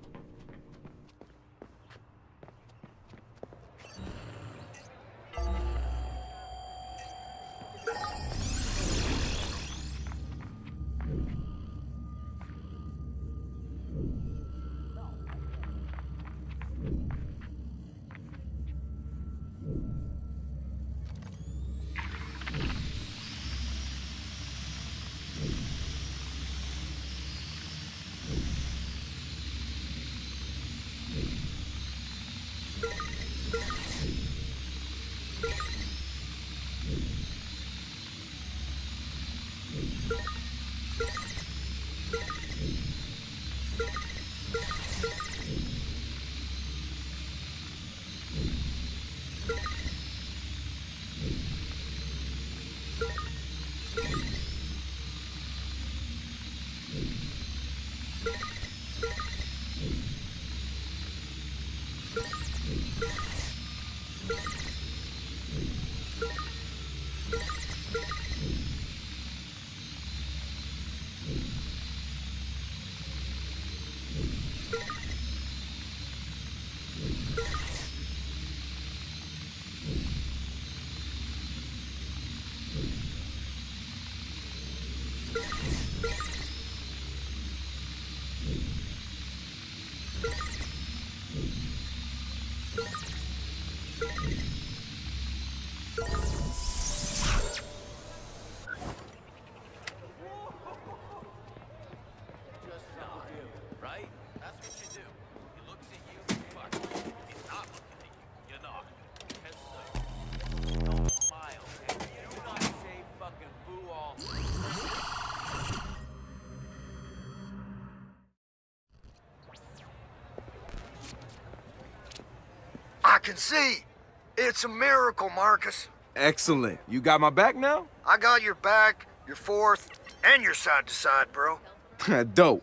[SPEAKER 10] I can see. It's a miracle, Marcus.
[SPEAKER 12] Excellent. You got my back now?
[SPEAKER 10] I got your back, your fourth, and your side to side, bro.
[SPEAKER 12] Dope.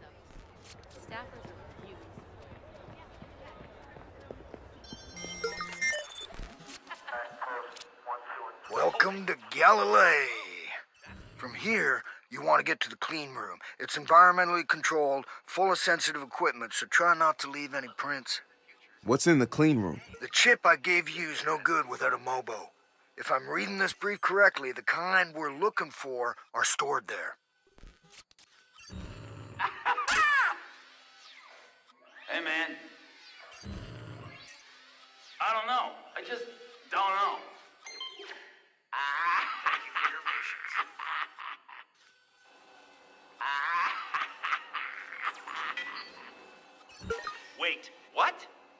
[SPEAKER 10] Welcome to Galilee. From here, you want to get to the clean room. It's environmentally controlled, full of sensitive equipment, so try not to leave any prints.
[SPEAKER 12] What's in the clean room?
[SPEAKER 10] The chip I gave you is no good without a mobo. If I'm reading this brief correctly, the kind we're looking for are stored there.
[SPEAKER 11] Hey, man. I don't know. I just don't know. Wait, what?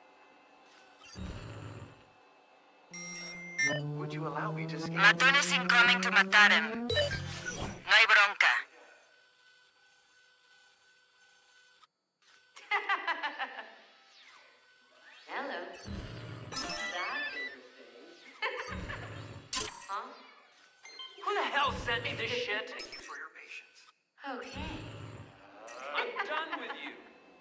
[SPEAKER 13] Would you allow me to scan?
[SPEAKER 2] Matón is incoming to matar him. No hay bronca.
[SPEAKER 14] Hello. That's interesting. Huh?
[SPEAKER 11] Who the hell sent me this shit?
[SPEAKER 13] Thank you for your patience.
[SPEAKER 14] Okay.
[SPEAKER 11] I'm done with you.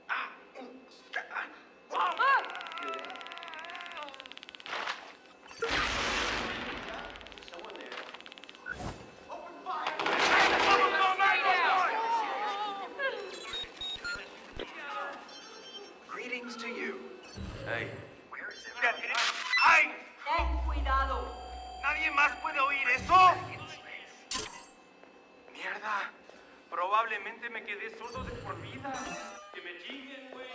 [SPEAKER 13] Someone there. Greetings to you.
[SPEAKER 11] Hey.
[SPEAKER 13] Where is it?
[SPEAKER 11] ¡Ay!
[SPEAKER 14] Ten cuidado.
[SPEAKER 11] ¿Nadie más puede oír eso? Mierda. Probablemente me quedé sordo de por vida. Que me chinguen, güey.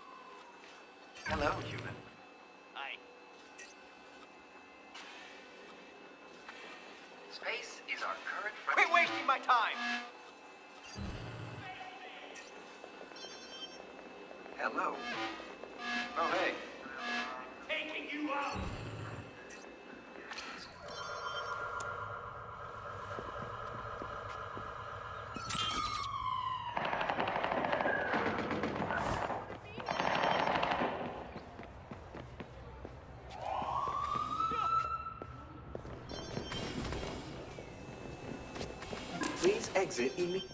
[SPEAKER 13] Hello, human.
[SPEAKER 11] Hi.
[SPEAKER 13] Space is our current...
[SPEAKER 11] Quit wasting my time!
[SPEAKER 13] Hello. Oh, hey.
[SPEAKER 1] Taking you out!
[SPEAKER 13] Please exit immediately.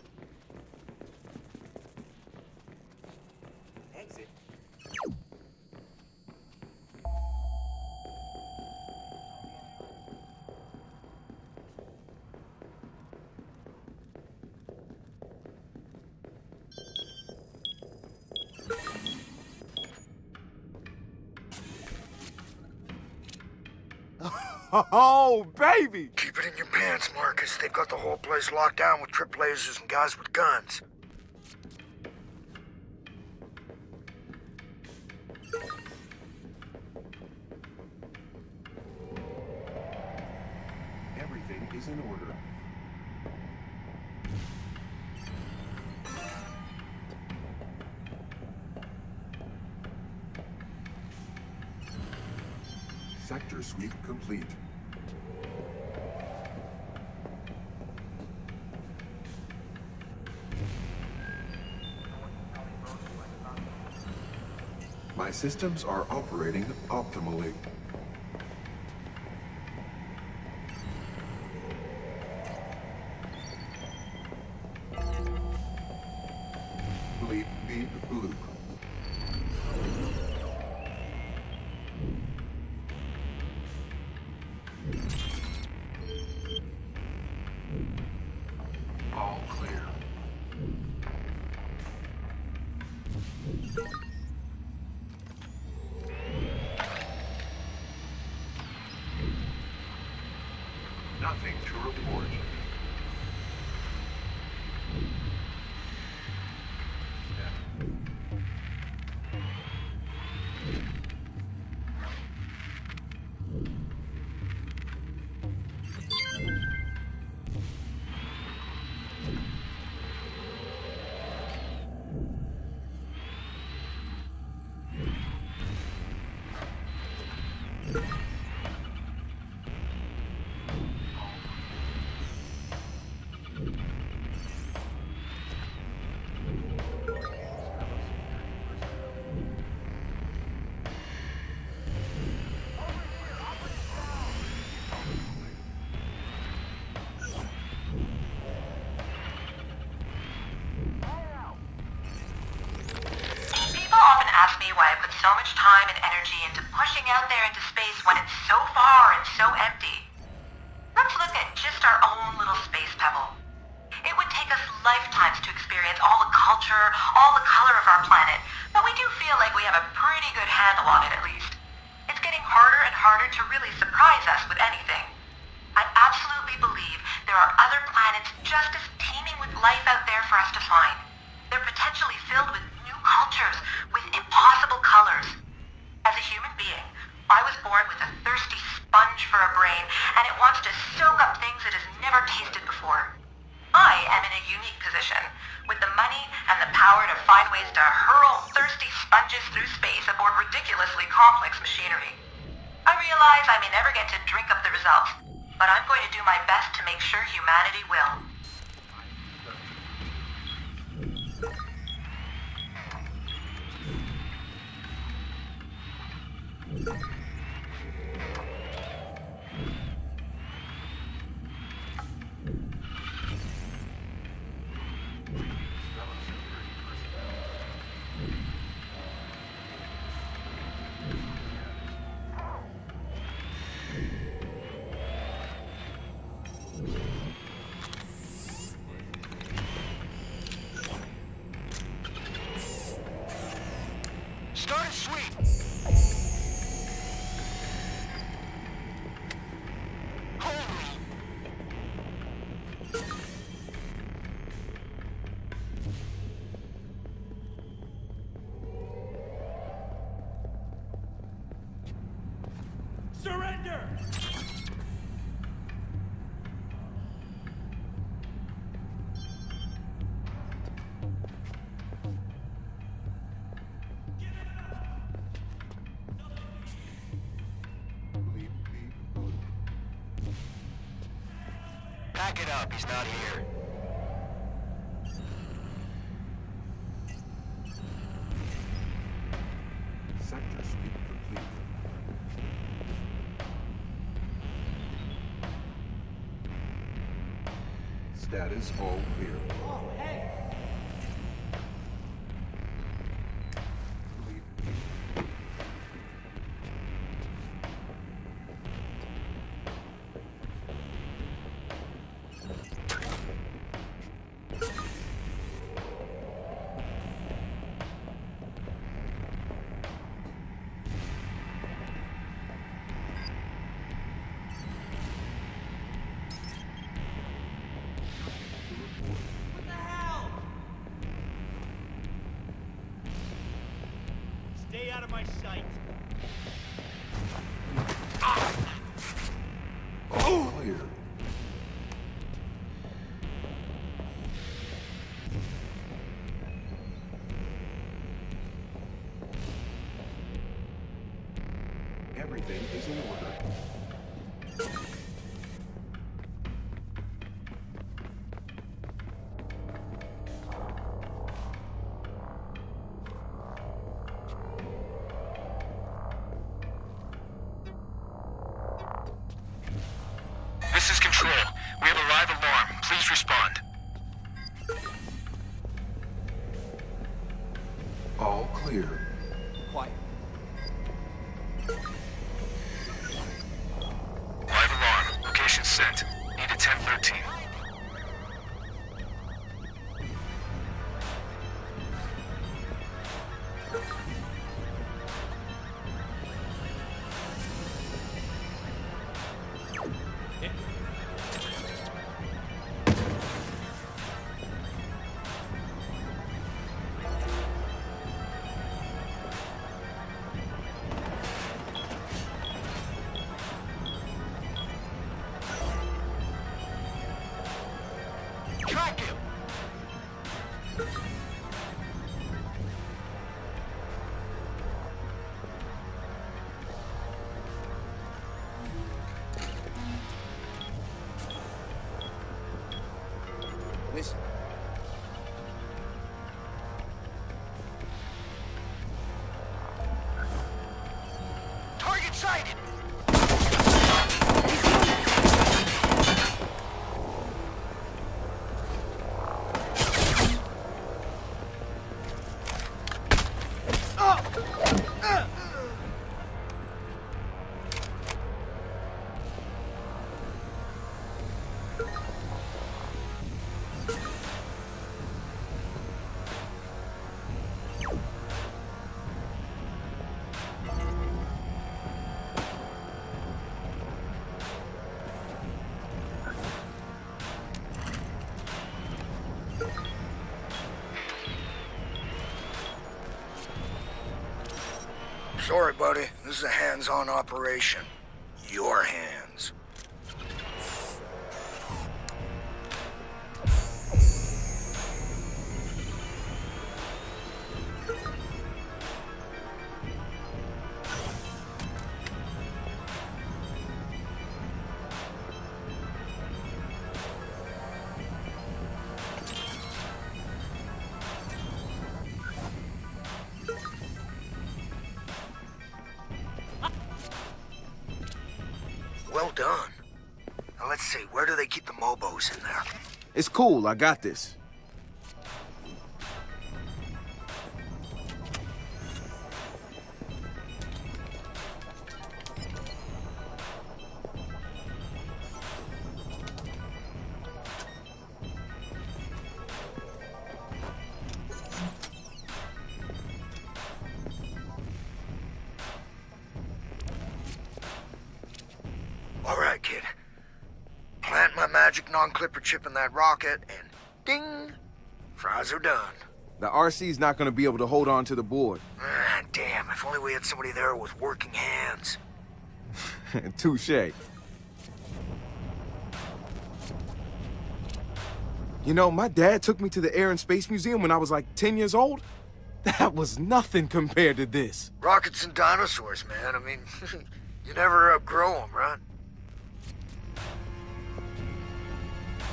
[SPEAKER 13] Exit.
[SPEAKER 10] Oh, baby! Keep it in your pants, Marcus. They've got the whole place locked down with trip lasers and guys with guns.
[SPEAKER 15] Everything is in order. Sector sweep complete. My systems are operating optimally. Bleep, beep, bloop. All clear. Nothing to report.
[SPEAKER 3] People often ask me why I put so much time and energy into pushing out there into space when it's so far and so empty. Let's look at just our own little space pebble. It would take us lifetimes to experience all the culture, all the color of our planet, but we do feel like we have a pretty good handle on it at least. It's getting harder and harder to really surprise us with anything. I absolutely believe there are other planets just as teeming with life out there for us to find. They're potentially filled with new cultures, with impossible colors. As a human being, I was born with a thirsty sponge for a brain, and it wants to soak up things it has never tasted before. I am in a unique position, with the money and the power to find ways to hurl thirsty sponges through space aboard ridiculously complex machinery. I realize I may never get to drink up the results, but I'm going to do my best to make sure humanity will.
[SPEAKER 6] Back it up, he's not here.
[SPEAKER 15] Sector sweep complete. Status all clear.
[SPEAKER 1] Oh, hey. What the hell? Stay out of my sight.
[SPEAKER 15] All clear. Everything is in order.
[SPEAKER 6] This is Control. We have a live alarm. Please respond.
[SPEAKER 15] All clear.
[SPEAKER 11] Quiet.
[SPEAKER 6] Live alarm. Location sent. Need a ten thirteen. Track him!
[SPEAKER 12] Listen.
[SPEAKER 6] Target sighted!
[SPEAKER 10] Sorry, buddy. This is a hands-on operation. Your hands. Well done. Now let's see, where do they keep the mobos in there?
[SPEAKER 12] It's cool, I got this.
[SPEAKER 10] All right, kid. Plant my magic non-clipper chip in that rocket, and ding! Fries are done.
[SPEAKER 12] The R C's not gonna be able to hold on to the board.
[SPEAKER 10] Ah, damn, if only we had somebody there with working hands.
[SPEAKER 12] Touche. You know, my dad took me to the Air and Space Museum when I was like ten years old. That was nothing compared to this.
[SPEAKER 10] Rockets and dinosaurs, man. I mean, you never outgrow them, right?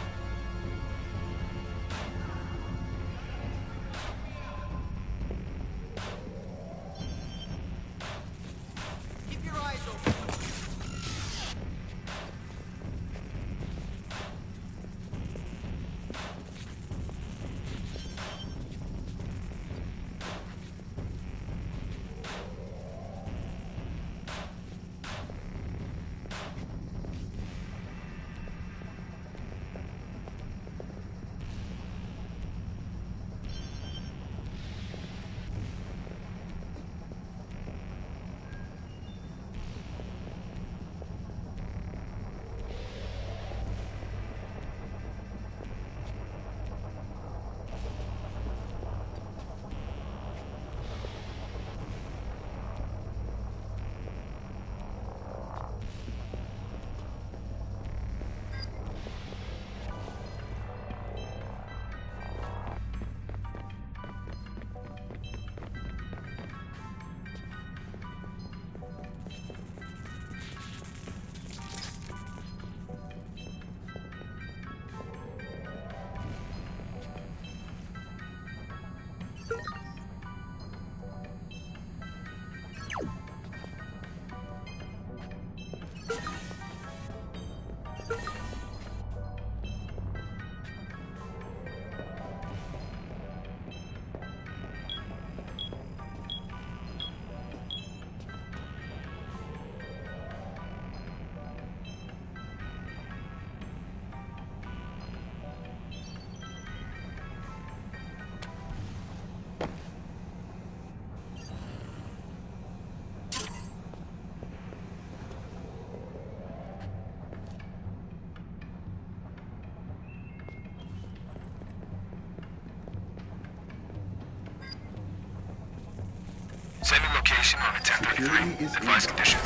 [SPEAKER 6] location on the ten thirty-three. Advise conditions.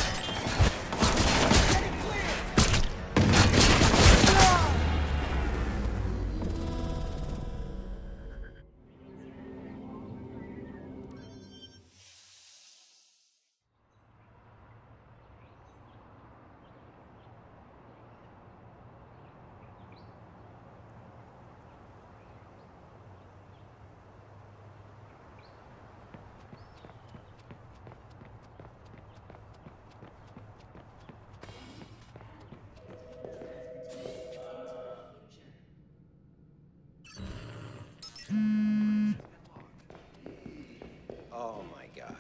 [SPEAKER 13] Oh my god.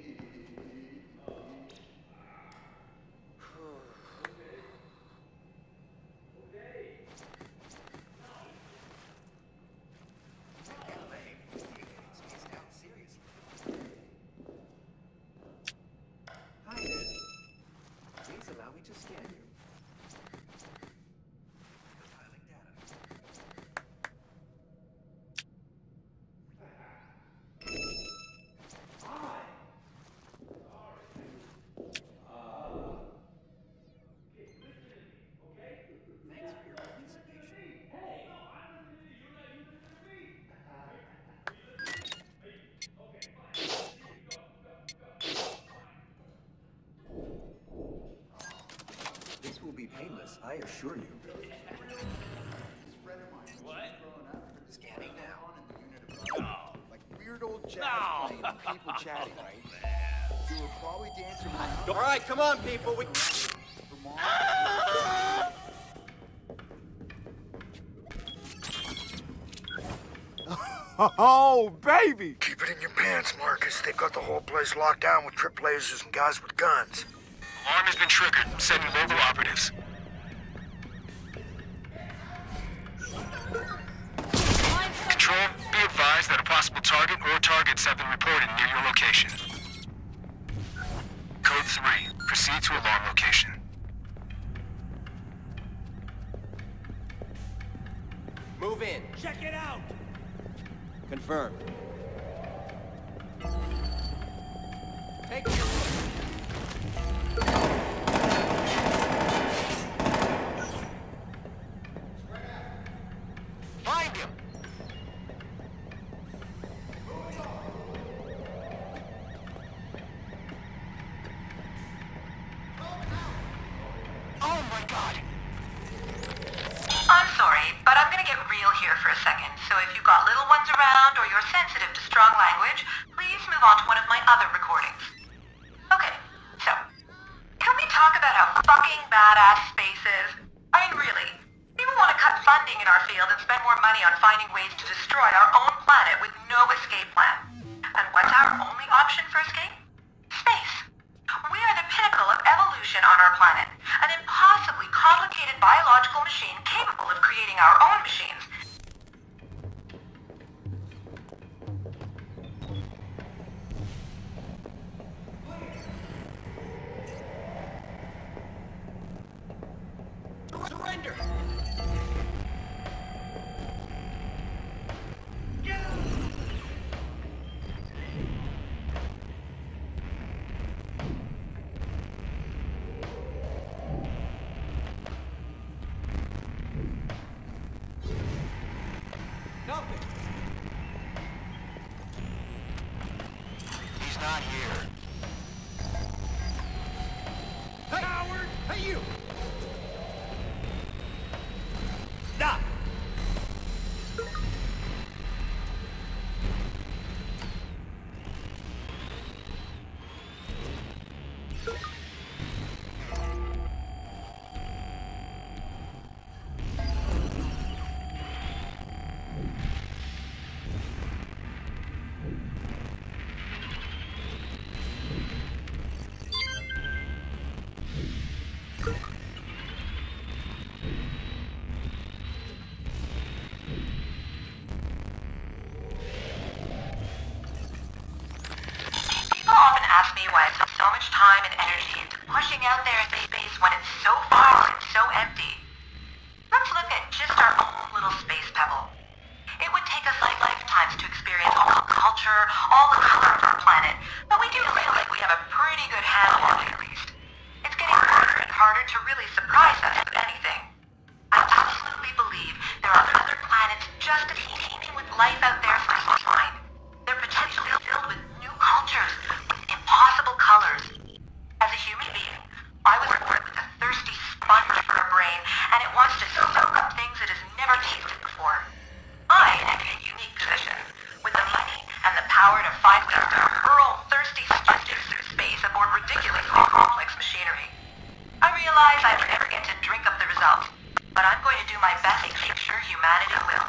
[SPEAKER 13] Hi there. Please allow me to scan you. Compiling data. This will be painless, I assure you.
[SPEAKER 11] What?
[SPEAKER 13] Scanning now.
[SPEAKER 11] No.
[SPEAKER 13] Like weird old jazz
[SPEAKER 11] No.
[SPEAKER 13] playing and people chatting, right? You were probably dancing around.
[SPEAKER 11] All right, come on, people. We...
[SPEAKER 10] Oh, baby! Keep it in your pants, Marcus. They've got the whole place locked down with trip lasers and guys with guns.
[SPEAKER 6] Alarm has been triggered. Sending local operatives. Control, be advised that a possible target or targets have been reported near your location. Code three. Proceed to alarm location.
[SPEAKER 11] Move in.
[SPEAKER 1] Check it out!
[SPEAKER 11] Confirmed. Take your look. Find him!
[SPEAKER 3] Oh my god. I'm sorry, but I'm gonna get real here for a second. So if you've got little ones around or you're sensitive to strong language, please move on to one of my other recordings. Okay, so, can we talk about how fucking badass space is? I mean, really, people want to cut funding in our field and spend more money on finding ways to destroy our own planet with no escape plan. And what's our only option for escape? Space. We are the pinnacle of evolution on our planet, an impossibly complicated biological machine capable of creating our own machines.
[SPEAKER 11] Surrender! Nothing.
[SPEAKER 6] He's not here.
[SPEAKER 11] Hey! Howard! Hey, you!
[SPEAKER 1] Stop!
[SPEAKER 6] He's not here.
[SPEAKER 3] life out there for some time. They're potentially filled with new cultures, with impossible colors. As a human being, I was born with a thirsty sponge for a brain, and it wants to soak up things it has never tasted before. I am in a unique position, with the money and the power to find ways to hurl thirsty sponges through space aboard ridiculously complex machinery. I realize I will never get to drink up the results, but I'm going to do my best to make sure humanity will.